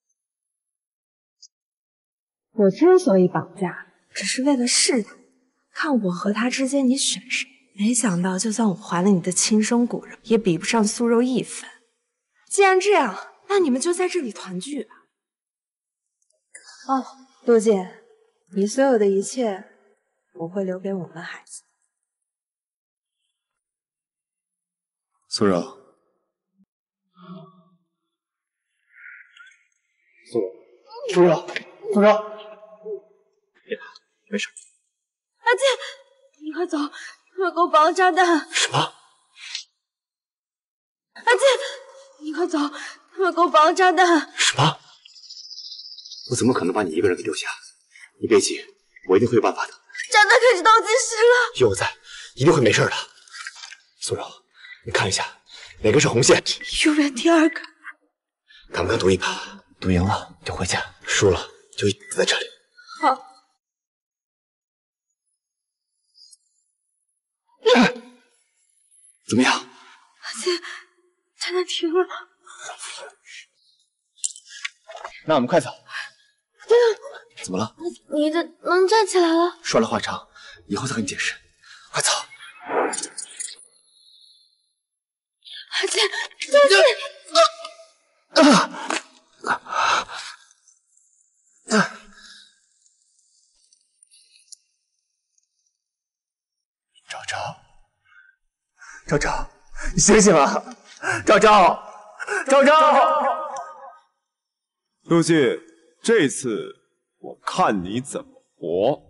我之所以绑架，只是为了试探，看我和他之间你选谁。没想到，就算我怀了你的亲生骨肉，也比不上苏柔1分。既然这样，那你们就在这里团聚吧。哦，陆晋，你所有的一切，我会留给我们孩子。 苏柔， 苏柔， 别怕，没事。 阿静，你快走，他们给我绑了炸弹。 什么？ 阿静，你快走，他们给我绑了炸弹。 什么？我怎么可能把你一个人给丢下？你别急，我一定会有办法的。 炸现在开始倒计时了。 有我在，一定会没事的。苏柔，你看一下哪个是红线？ 永远第2个。 敢不敢赌一把？赌赢了就回家，输了就一直在这里。 好。 怎么样？ 阿姐，差点停了。 那我们快走。 对了。 怎么了？ 你的能站起来了？ 说来话长，以后再和你解释。快走！ 阿姐，对不起。 昭昭，你醒醒啊！昭昭，陆记，这次我看你怎么活。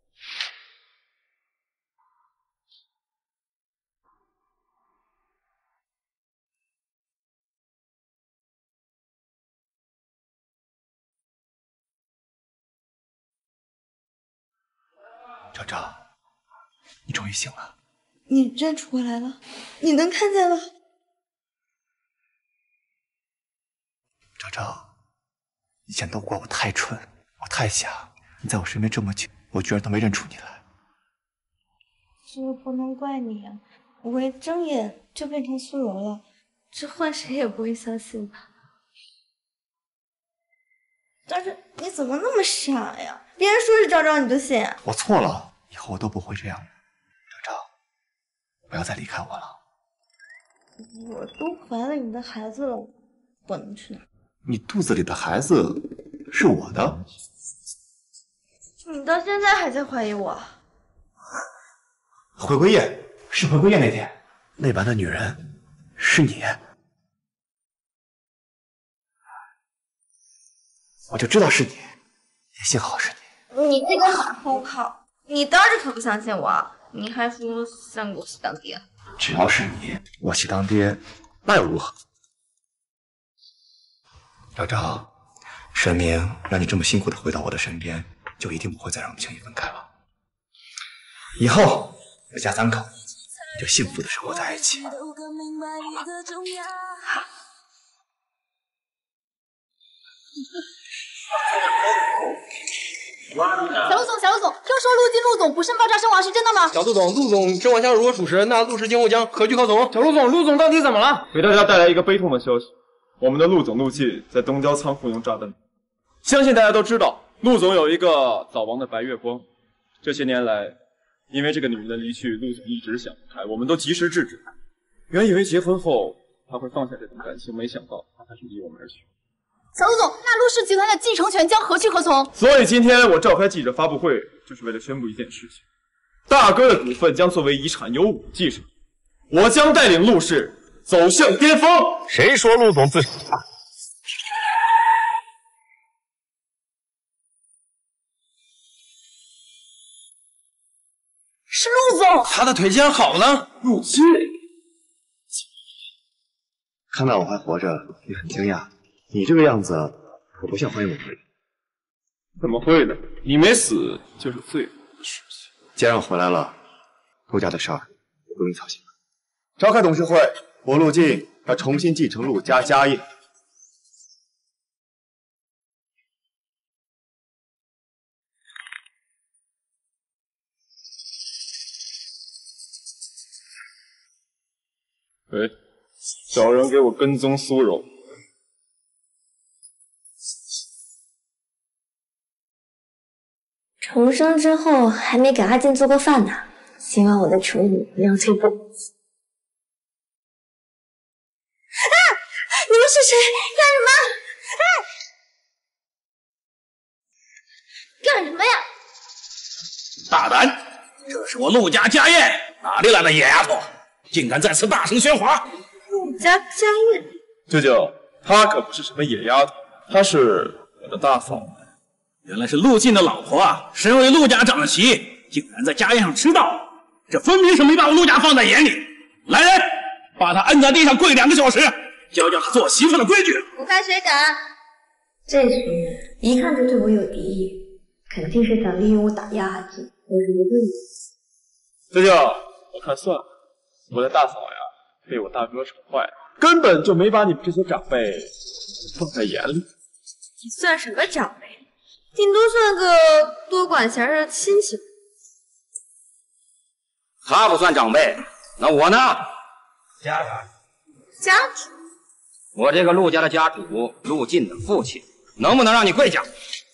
昭昭，你终于醒了。 你认出我来了，你能看见了。 昭昭，以前都怪我太蠢，我太瞎。你在我身边这么久，我居然都没认出你来。 这又不能怪你啊！我一睁眼就变成苏柔了，这换谁也不会相信吧？但是你怎么那么傻呀？别人说是昭昭你就信？ 我错了，以后我都不会这样。昭昭，不要再离开我了。 我都怀了你的孩子了，我能去哪？ 你肚子里的孩子是我的？ 你到现在还在怀疑我？ 回归夜是回归夜那天，那般的女人是你，我就知道是你，也幸好是你。 你这个马后炮，你当时可不相信我，你还说想给我喜当爹。 只要是你，我喜当爹，那又如何？昭昭，神明让你这么辛苦的回到我的身边，就一定不会再让我们轻易分开了。以后一家3口就幸福的生活在一起。 小陆总，听说陆总不慎爆炸身亡是真的吗？ 小陆总这万象如果属实，那陆氏今后将何去何从？ 小陆总到底怎么了？给大家带来一个悲痛的消息，我们的陆总陆记在东郊仓库用炸弹。相信大家都知道，陆总有一个早亡的白月光。这些年来，因为这个女人的离去，陆总一直想不开，我们都及时制止。原以为结婚后他会放下这段感情，没想到他还是离我们而去。 小陆总，那陆氏集团的继承权将何去何从？ 所以今天我召开记者发布会，就是为了宣布一件事情：大哥的股份将作为遗产由我继承，我将带领陆氏走向巅峰。 谁说陆总自杀？ 是陆总， 他的腿竟然好了。 陆记， 看到我还活着，你很惊讶。你这个样子可不像欢迎我的人。 怎么会呢？你没死就是最好的事情。 既然我回来了，陆家的事儿不用操心了。召开董事会，我陆晋要重新继承陆家家业。 喂，找人给我跟踪苏柔。 重生之后还没给阿静做过饭呢，希望我的厨艺不要退步。啊！你们是谁？干什么？干什么呀？ 大胆！这是我陆家家业，哪里来的野丫头？竟敢在此大声喧哗！ 陆家家业？ 舅舅，她可不是什么野丫头，她是我的大嫂。 原来是陆晋的老婆啊！身为陆家长媳，竟然在家宴上迟到，这分明是没把我陆家放在眼里。来人，把她摁在地上跪2个小时，教教她做媳妇的规矩。 不看谁敢！这群人一看就对我有敌意， 肯定是想利用我打压阿静，我是不对的。 舅舅，我看算了，我的大嫂呀被我大哥宠坏了，根本就没把你们这些长辈放在眼里。 你算什么长辈？顶多算个多管闲事的亲戚。 他不算长辈，那我呢？ 家主， 我这个陆家的家主，陆晋的父亲，能不能让你跪下？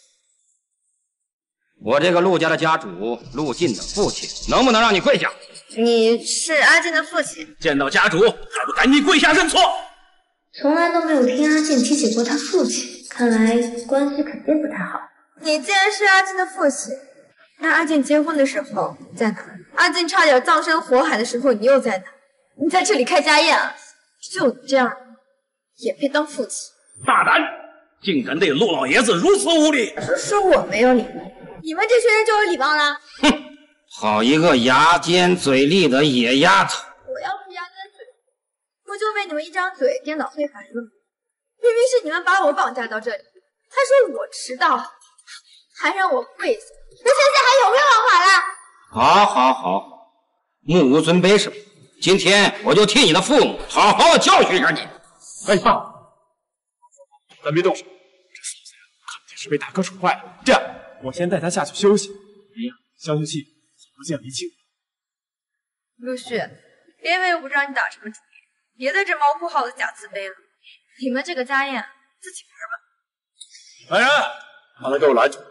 我这个陆家的家主，陆晋的父亲，能不能让你跪下？ 你是阿静的父亲， 见到家主还不赶紧跪下认错？ 从来都没有听阿静提起过他父亲，看来关系肯定不太好。你既然是阿静的父亲，那阿静结婚的时候你在哪？阿静差点葬身火海的时候你又在哪？你在这里开家宴啊？就你这样也配当父亲？ 大胆，竟敢对陆老爷子如此无礼！ 说我没有礼貌，你们这群人就有礼貌了？ 好一个牙尖嘴利的野丫头！ 我要是牙尖嘴，不就被你们一张嘴颠倒黑白了吗？明明是你们把我绑架到这里，还说我迟到，还让我跪下，这现在还有没有王法了？ 好，好，好，目无尊卑是吧？今天我就替你的父母好好的教训一下你。 哎，爸，咱别动手，这嫂子呀，肯定是被大哥宠坏了。这样，我先带她下去休息，你呀，消消气，不见为净。 陆旭，别以为我不知道你打什么主意，别在这猫哭耗子假自卑了。你们这个家宴自己玩吧。 来人，把他给我拦住！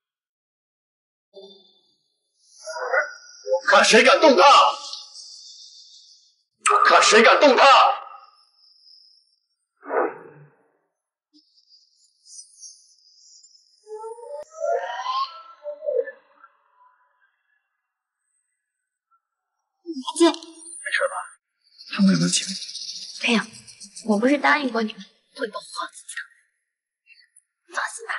我看谁敢动他！我看谁敢动他！ 姐， 没事吧？ 他们有没有请你？没有，我不是答应过你们会保护好自己的。放心吧，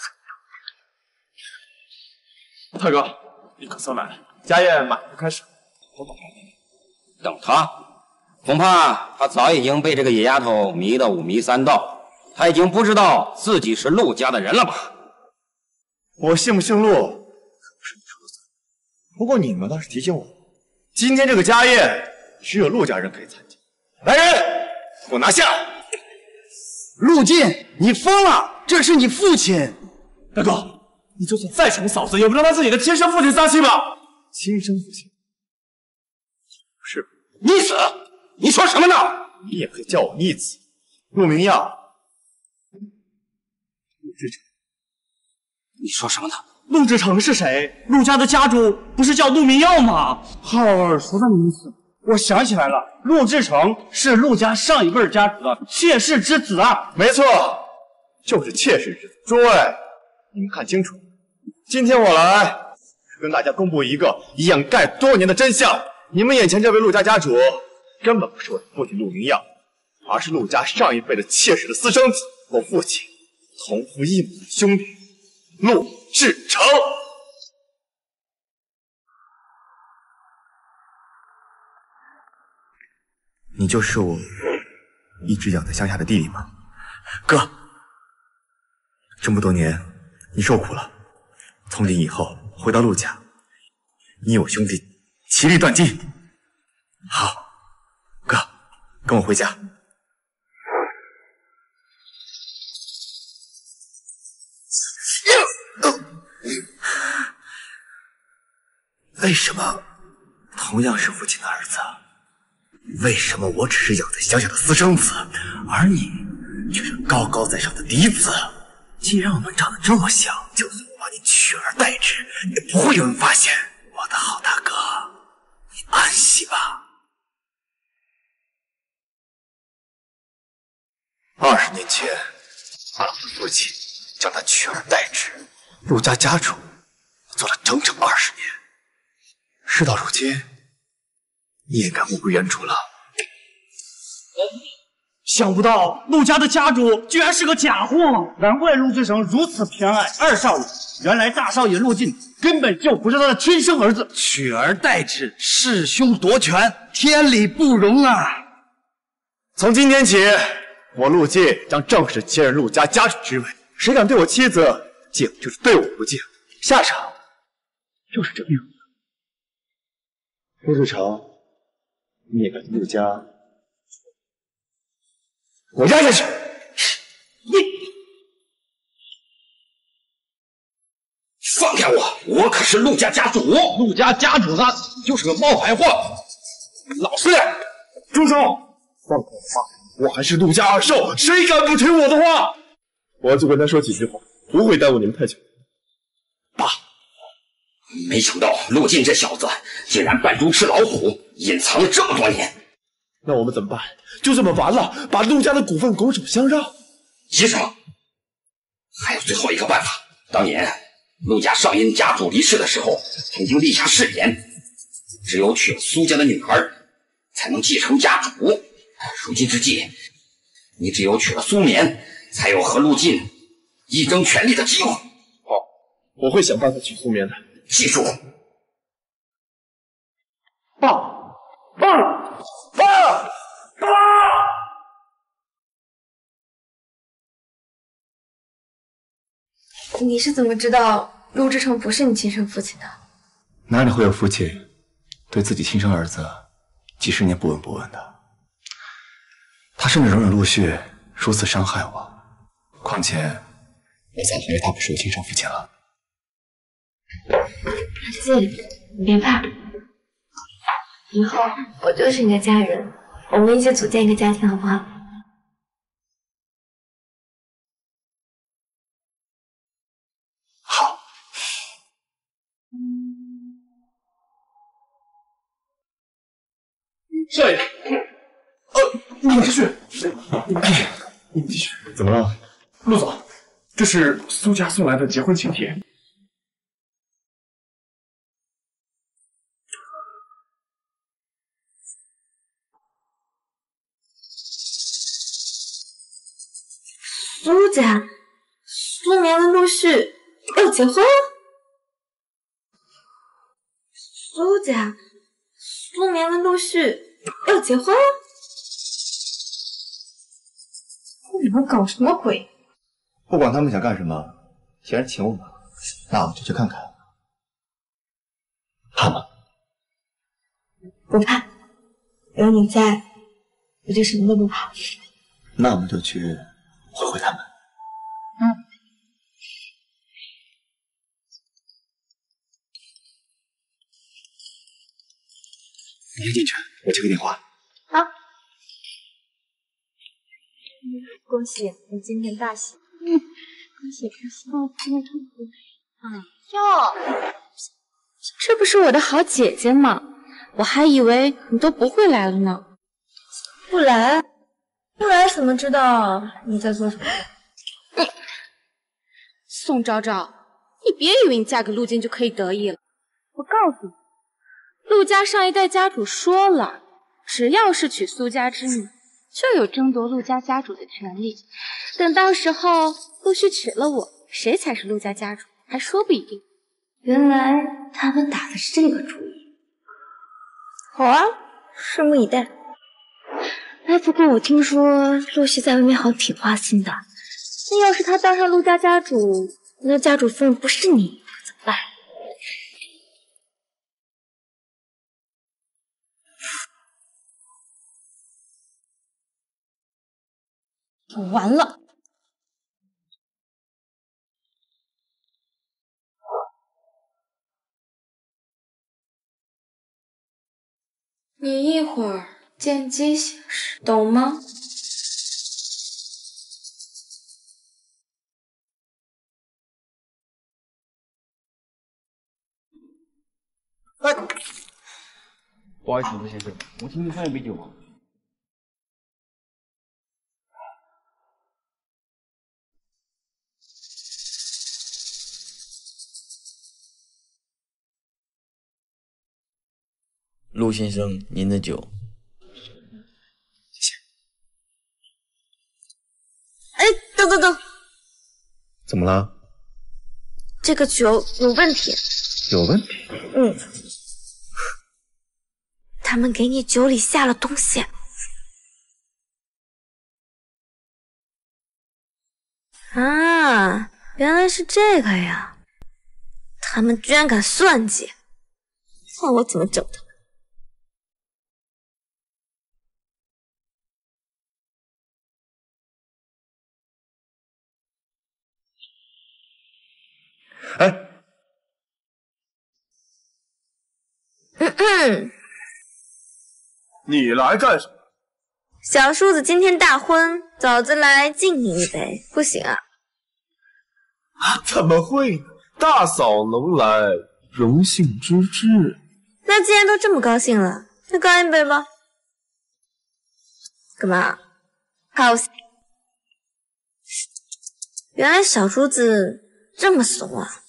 我很大哥，你可算来了，家宴马上开始，我等他。 等他？恐怕他早已经被这个野丫头迷得五迷三道，他已经不知道自己是陆家的人了吧？ 我姓不姓陆，可不是你说了算。不过你们倒是提醒我，今天这个家宴只有陆家人可以参加。来人，给我拿下！ 陆晋，你疯了！这是你父亲！大哥，你就算再宠嫂子，也不能让自己的亲生父亲撒气吧？ 亲生父亲？是吧？ 逆子！你说什么呢？ 你也可以叫我逆子。陆明耀，陆志成。 你说什么呢？ 陆志成是谁？陆家的家主不是叫陆明耀吗？好耳熟的名字，我想起来了，陆志成是陆家上一辈家主的妾室之子啊！ 没错，就是妾室之子。诸位，你们看清楚，今天我来是跟大家公布一个掩盖多年的真相。你们眼前这位陆家家主，根本不是我的父亲陆明耀，而是陆家上一辈的妾室的私生子，我父亲同父异母的兄弟陆志成。你就是我一直养在乡下的弟弟吗？哥，这么多年你受苦了，从今以后回到陆家，你我兄弟其利断金。好，哥，跟我回家。为什么同样是父亲的儿子，为什么我只是养在乡下的私生子，而你却是高高在上的嫡子？既然我们长得这么像，就算我把你取而代之，也不会有人发现。我的好大哥，你安息吧。20年前，阿老的父亲将他取而代之，陆家家主做了整整20年。事到如今，你也该物归原主了。 想不到陆家的家主居然是个假货，难怪陆志成如此偏爱二少爷。原来大少爷陆晋根本就不是他的亲生儿子，取而代之，弑兄夺权，天理不容啊！ 从今天起，我陆晋将正式接任陆家家主之位。谁敢对我妻子敬，就是对我不敬。 下场就是这个样子。陆志成，你也跟陆家给我压下去！你放开我！我可是陆家家主。 陆家家主呢，就是个冒牌货！老实点！住手！放开我！我还是陆家二少，谁敢不听我的话？我就跟他说几句话，不会耽误你们太久。 爸，没想到陆进这小子竟然扮猪吃老虎，隐藏了这么多年。 那我们怎么办？就这么完了，把陆家的股份拱手相让？ 医生，还有最后一个办法。当年陆家上任家主离世的时候，曾经立下誓言，只有娶了苏家的女儿，才能继承家主。如今之计，你只有娶了苏眠，才有和陆进一争权力的机会。 好，我会想办法娶苏眠的。 记住， 爸！ 你是怎么知道陆志成不是你亲生父亲的？ 哪里会有父亲对自己亲生儿子几十年不闻不问的？他甚至容忍陆续如此伤害我，况且我早认为他不是我亲生父亲了。 阿信，你别怕，以后我就是你的家人，我们一起组建一个家庭，好不好？ 好。 少爷，你们继续，你们继续。 怎么了？ 陆总，这是苏家送来的结婚请帖。 苏家，苏眠和陆续要结婚？苏家，苏眠和陆续要结婚？你们搞什么鬼？ 不管他们想干什么，既然请我们，那我们就去看看。怕吗？ 不怕，有你在，我就什么都不怕。 那我们就去会他们。你先进去，我接个电话。 好。恭喜你今天大喜！恭喜恭喜！哦，今天痛苦。 哟，这不是我的好姐姐吗？我还以为你都不会来了呢。 不来？不来怎么知道你在做什么？ 宋昭昭，你别以为你嫁给陆金就可以得意了。我告诉你，陆家上一代家主说了，只要是娶苏家之女，就有争夺陆家家主的权利。等到时候陆续娶了我，谁才是陆家家主还说不一定。 原来他们打的是这个主意。好啊，拭目以待。哎，不过我听说陆续在外面好挺花心的。那要是他当上陆家家主，那家主夫人不是你，怎么办？ 我完了。 你一会儿见机行事，懂吗？ 不好意思，陆先生，我请您上一杯酒吧。 陆先生，您的酒。 谢谢。 哎，等等等， 怎么了？ 这个酒有问题。 有问题？ 他们给你酒里下了东西。啊，原来是这个呀！ 他们居然敢算计，看我怎么整他们！ 哎，你来干什么？ 小叔子今天大婚，嫂子来敬你一杯，不行啊？ 怎么会呢？大嫂能来，荣幸之至。 那既然都这么高兴了，就干一杯吧。干嘛？好，原来小叔子这么怂啊！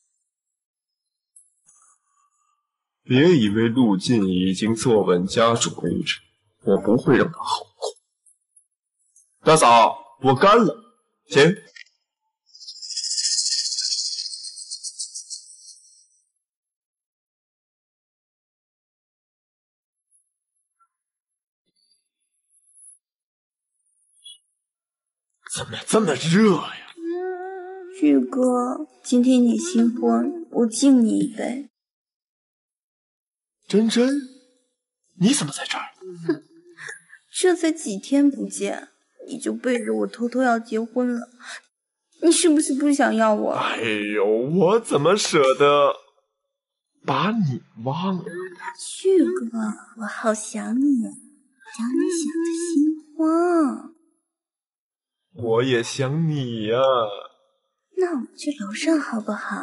别以为陆晋已经坐稳家主位置，我不会让他好过。大嫂，我干了，请。怎么这么热呀？ 旭哥，今天你新婚，我敬你一杯。 真真，你怎么在这儿？ 这才几天不见，你就背着我偷偷要结婚了，你是不是不想要我？ 哎呦，我怎么舍得把你忘了？ 旭哥，我好想你，想你想的心慌。 我也想你呀。 那我们去楼上好不好？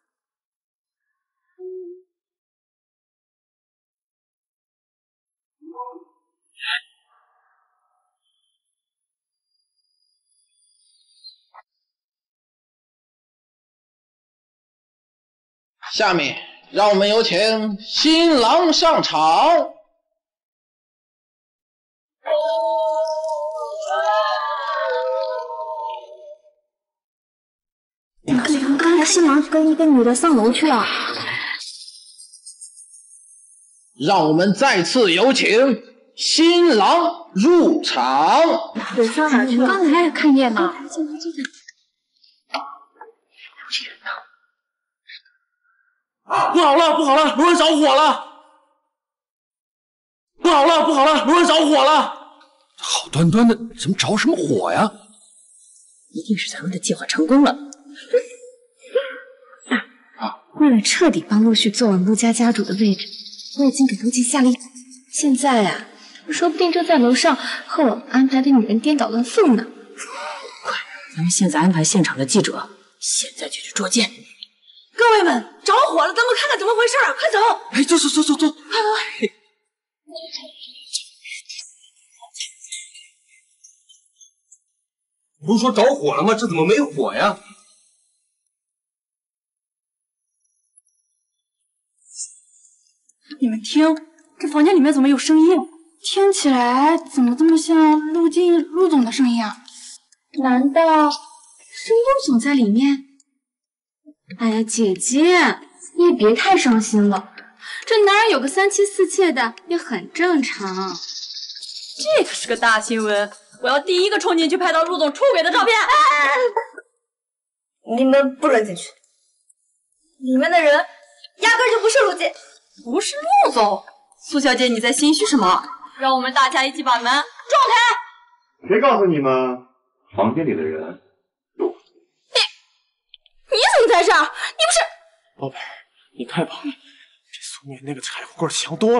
下面让我们有请新郎上场。 刚才新郎跟一个女的上楼去了。 让我们再次有请新郎入场。 人上哪去了？ 刚才还看见呢。 不好了，不好了，罗恩着火了！不好了，不好了，罗恩着火了！ 好端端的，怎么着什么火呀？ 一定是咱们的计划成功了。为了彻底帮陆续坐稳陆家家主的位置，我已经给陆晋下了一。现在啊，说不定正在楼上和我安排的女人颠倒乱凤呢。快，咱们现在安排现场的记者，现在就去捉奸。 各位们，着火了，咱们看看怎么回事啊！快走！ 哎，走， 快快！ 不是说着火了吗？这怎么没火呀？ 你们听，这房间里面怎么有声音？听起来怎么这么像陆晋陆总的声音啊？难道是陆总在里面？ 哎呀，姐姐，你也别太伤心了，这男人有个3妻4妾的也很正常。 这可是个大新闻，我要第一个冲进去拍到陆总出轨的照片。 你们不能进去，里面的人压根就不是陆晋。 不是陆总，苏小姐，你在心虚什么？让我们大家一起把门撞开！ 谁告诉你们房间里的人？ 你怎么在这儿？你不是…… 宝贝，你太棒了，这苏面那个柴火棍强多了。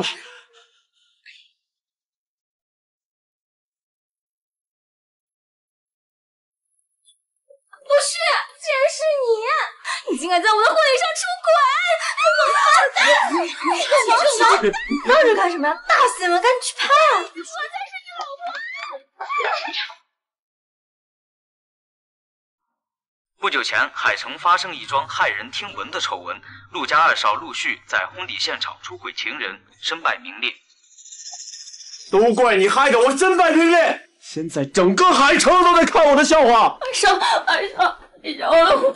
不是，竟然是你！你竟敢在我的婚礼上出轨！ 你闹着干什么呀？大新闻，赶紧去拍啊！ 我才是你老婆！ 不久前，海城发生一桩骇人听闻的丑闻，陆家二少陆续在婚礼现场出轨情人，身败名裂。 都怪你害得我身败名裂！现在整个海城都在看我的笑话。 二少，你饶了我！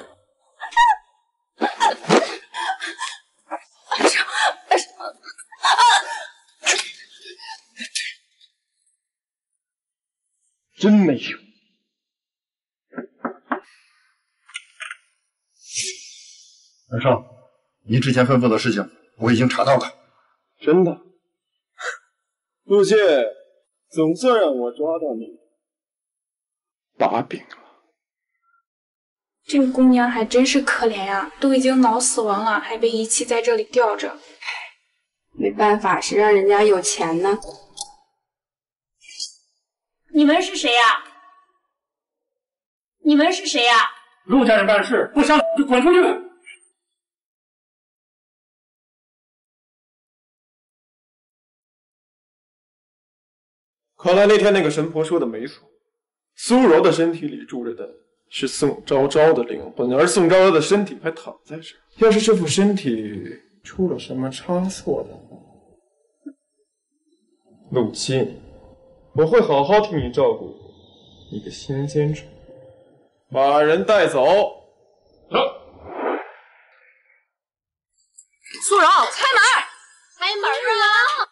二少， 真没有。二少， 你之前吩咐的事情我已经查到了。 真的？陆介，总算让我抓到你把柄了。 这个姑娘还真是可怜呀，都已经脑死亡了，还被遗弃在这里吊着。没办法，谁让人家有钱呢？ 你们是谁呀？你们是谁呀？ 陆家人办事不商就滚出去！ 看来那天那个神婆说的没错，苏柔的身体里住着的是宋昭昭的灵魂，而宋昭昭的身体还躺在这儿。要是这副身体出了什么差错的话，陆金，我会好好替你照顾你的新监制，把人带走。 苏柔，开门！开门啊！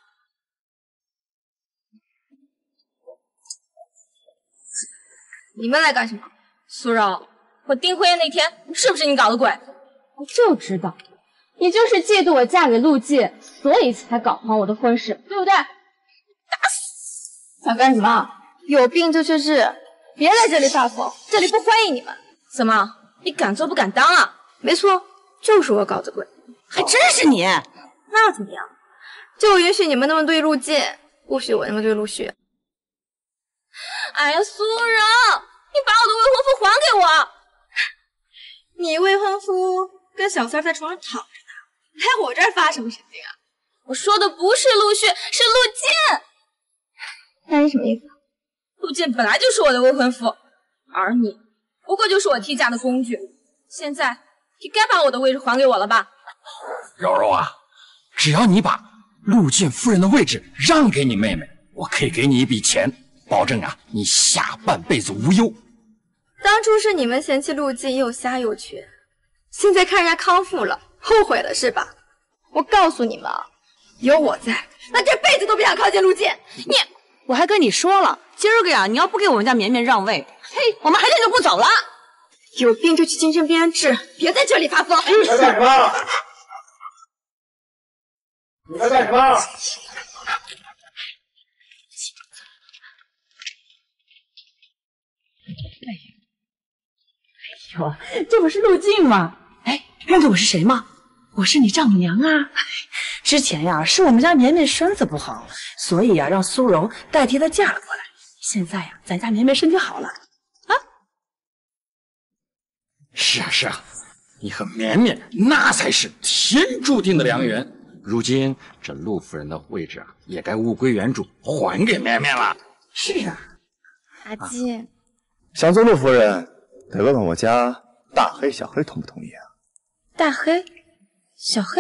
你们来干什么？苏柔，我订婚宴那天是不是你搞的鬼？ 我就知道，你就是嫉妒我嫁给陆记，所以才搞黄我的婚事，对不对？打死！想干什么？有病就去治，别在这里发疯，这里不欢迎你们。怎么，你敢做不敢当啊？没错，就是我搞的鬼。 还真是你？ 那又怎么样？就允许你们那么对陆记，不许我那么对陆续。哎呀，苏柔，你把我的未婚夫还给我！你未婚夫跟小三在床上躺着呢，来我这儿发什么神经啊？我说的不是陆续，是陆进。那你什么意思？陆进本来就是我的未婚夫，而你不过就是我替嫁的工具。现在你该把我的位置还给我了吧？ 柔柔啊，只要你把陆晋夫人的位置让给你妹妹，我可以给你一笔钱，保证啊你下半辈子无忧。 当初是你们嫌弃陆晋又瞎又缺，现在看人家康复了，后悔了是吧？我告诉你们啊，有我在，那这辈子都别想靠近陆晋。 我还跟你说了，今儿个呀，你要不给我们家绵绵让位，嘿，我们还真就不走了。 有病就去精神病院治，别在这里发疯。 你在干什么？你在干什么？ 这不是陆晋吗？哎，认得我是谁吗？我是你丈母娘啊。之前呀，是我们家绵绵身子不好，所以呀，让苏柔代替她嫁了过来。现在呀，咱家绵绵身体好了啊。 是啊是啊，你和绵绵那才是天注定的良缘。如今这陆夫人的位置啊，也该物归原主，还给绵绵了。 是啊， 阿金， 想做陆夫人，得问问我家大黑、小黑同不同意啊？ 大黑、小黑，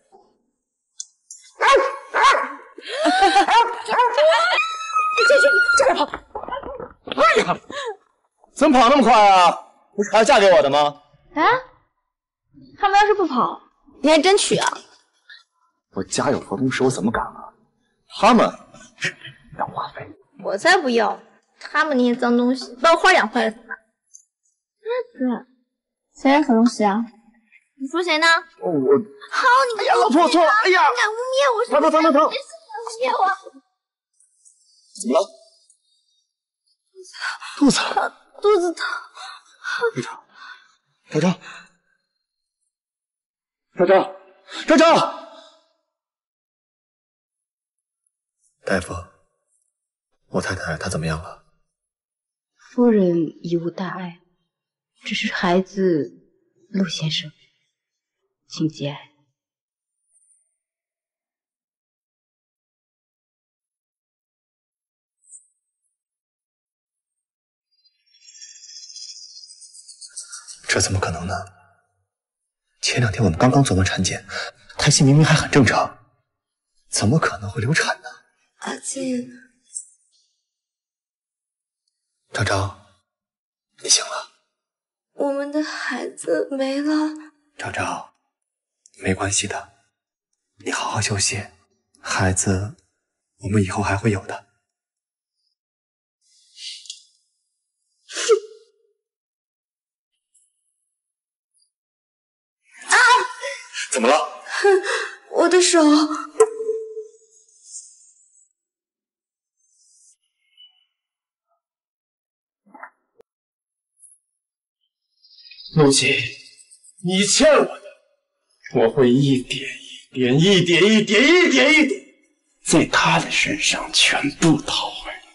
这边跑！ 哎呀，怎么跑那么快啊？不是还要嫁给我的吗？ 啊，他们要是不跑，你还真娶啊？ 我家有合同时我怎么敢啊？他们要花费， 我才不要！他们那些脏东西，把我花养坏了怎么办？儿子，谁是好东西啊？你说谁呢？ 我好，你哎呀，老婆，我错了！哎呀， 你敢污蔑我？ 疼！ 谁是污蔑我？ 怎么了？肚子肚子疼。 昭昭，昭昭，大夫，我太太她怎么样了？ 夫人已无大碍，只是孩子陆先生，请节哀。 这怎么可能呢？前2天我们刚刚做完产检，胎心明明还很正常，怎么可能会流产呢？ 阿金， 昭昭，你醒了。 我们的孩子没了。 昭昭，没关系的，你好好休息，孩子我们以后还会有的。 怎么了？ 我的手。 陆琪，你欠我的，我会一点一点，在他的身上全部讨回来。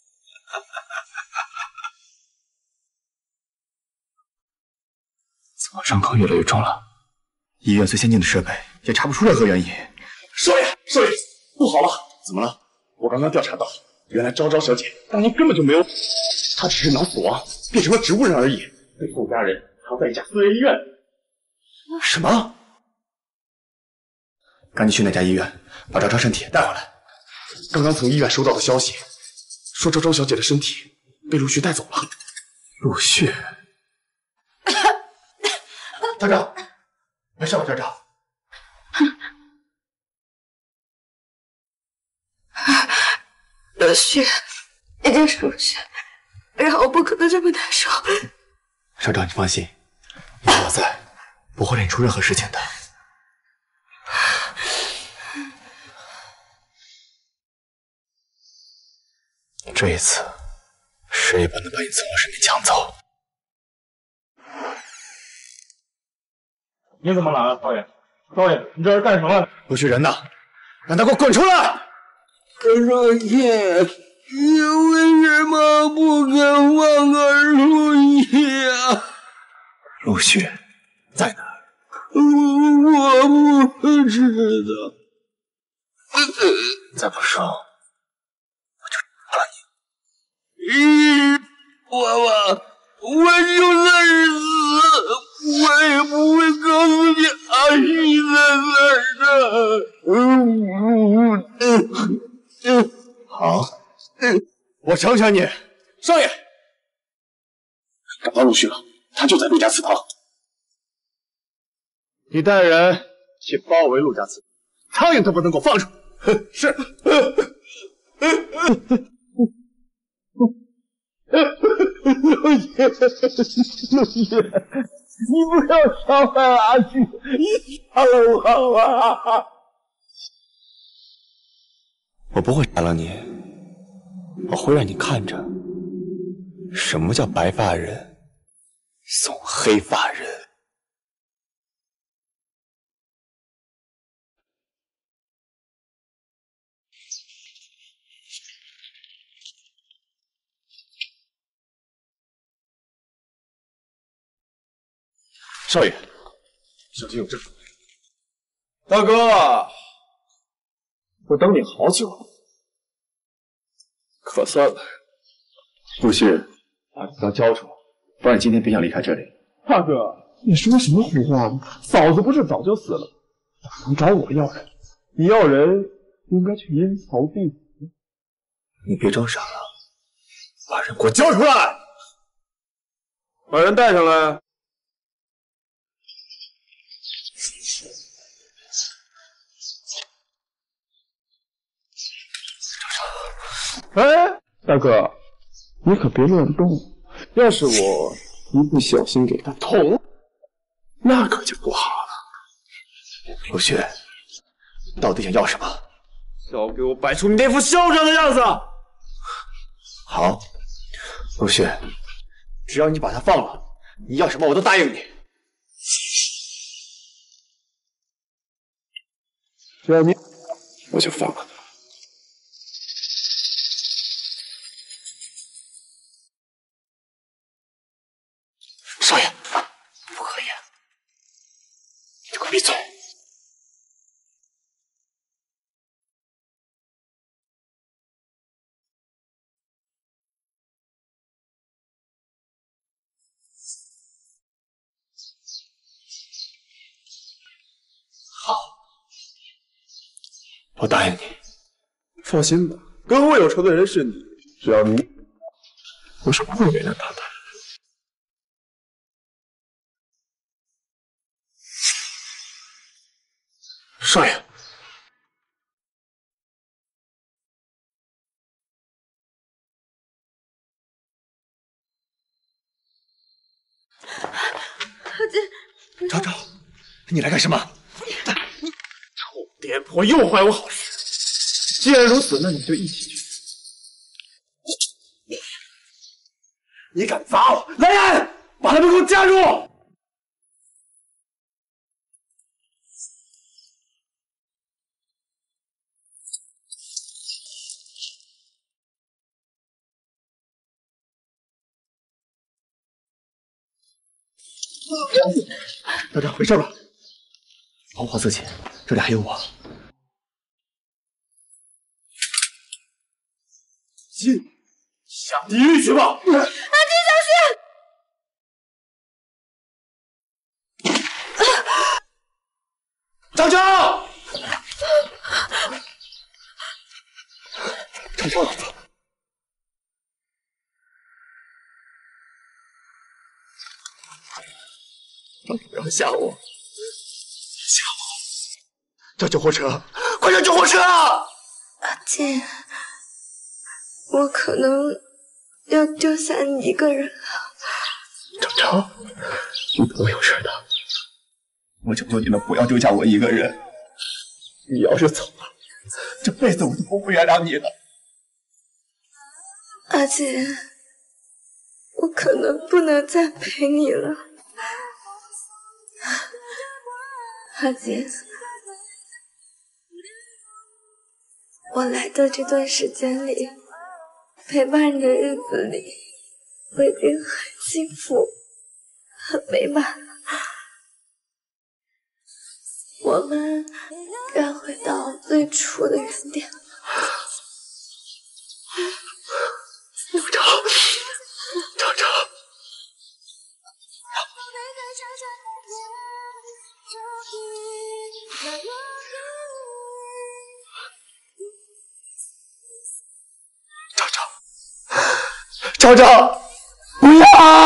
怎么伤口越来越重了？医院最先进的设备也查不出任何原因。 少爷，不好了！ 怎么了？ 我刚刚调查到，原来昭昭小姐当年根本就没有，她只是脑死亡，变成了植物人而已，被陆家人藏在一家私人医院。 什么？赶紧去那家医院把昭昭身体带回来。 刚刚从医院收到的消息，说昭昭小姐的身体被陆续带走了。 陆续？昭昭，没事吧？昭昭。 陆续，一定是陆续，让我不可能这么难受。 昭昭，你放心，有我在，不会让你出任何事情的。这一次，谁也不能把你从我身边抢走。 你怎么来了，少爷？少爷，你这是干什么？ 陆续人呢？让他给我滚出来！ 少爷，你为什么不肯放过陆续啊？ 陆续在哪？ 我不知道。 再不说，我就打你！我就算是死，我也不会告诉你阿西在哪儿的。 好，我成全你。 少爷，找到陆续了，他就在陆家祠堂。 你带人去包围陆家祠，苍蝇都不能给我放出。 是。 陆雪，你不要伤害阿旭，你杀了我啊！ 我不会杀了你，我会让你看着什么叫白发人送黑发人。 少爷，小心有这。 大哥，我等你好久了，可算了。 陆续，把这刀交出来，不然你今天别想离开这里。 大哥，你说什么胡话呢？嫂子不是早就死了，怎么能找我要人？你要人应该去阴曹地府。 你别装傻了，把人给我交出来！ 把人带上来。哎，大哥，你可别乱动，要是我一不小心给他捅，那可就不好了。 陆续，到底想要什么？ 要给我摆出你那副嚣张的样子！ 好，陆续，只要你把他放了，你要什么我都答应你。 只要你，我就放了他。 少爷，不可以！你给我闭嘴！好，我答应你。 放心吧，跟我有仇的人是你，只要你，我是不会原谅他的。少爷， 昭昭，你来干什么？ 颠簸诱坏我好事。既然如此，那你就一起去。你敢砸我！来人，把他们给我夹住！大长，回事吧？毫发色情，这里还有我。下地狱去吧！ 阿金，小心！ 张张，张张老子，不要吓我！吓我！叫救护车！快叫救护车！ 阿金，我可能要丢下你一个人了。 张张，你不会有事的。我求求你了，不要丢下我一个人。你要是走了，这辈子我都不会原谅你的。 阿金，我可能不能再陪你了。阿金，我来的这段时间里，陪伴你的日子里，我已经很幸福、很美满了。我们该回到最初的原点。 张张，张张，张张，张张，不要！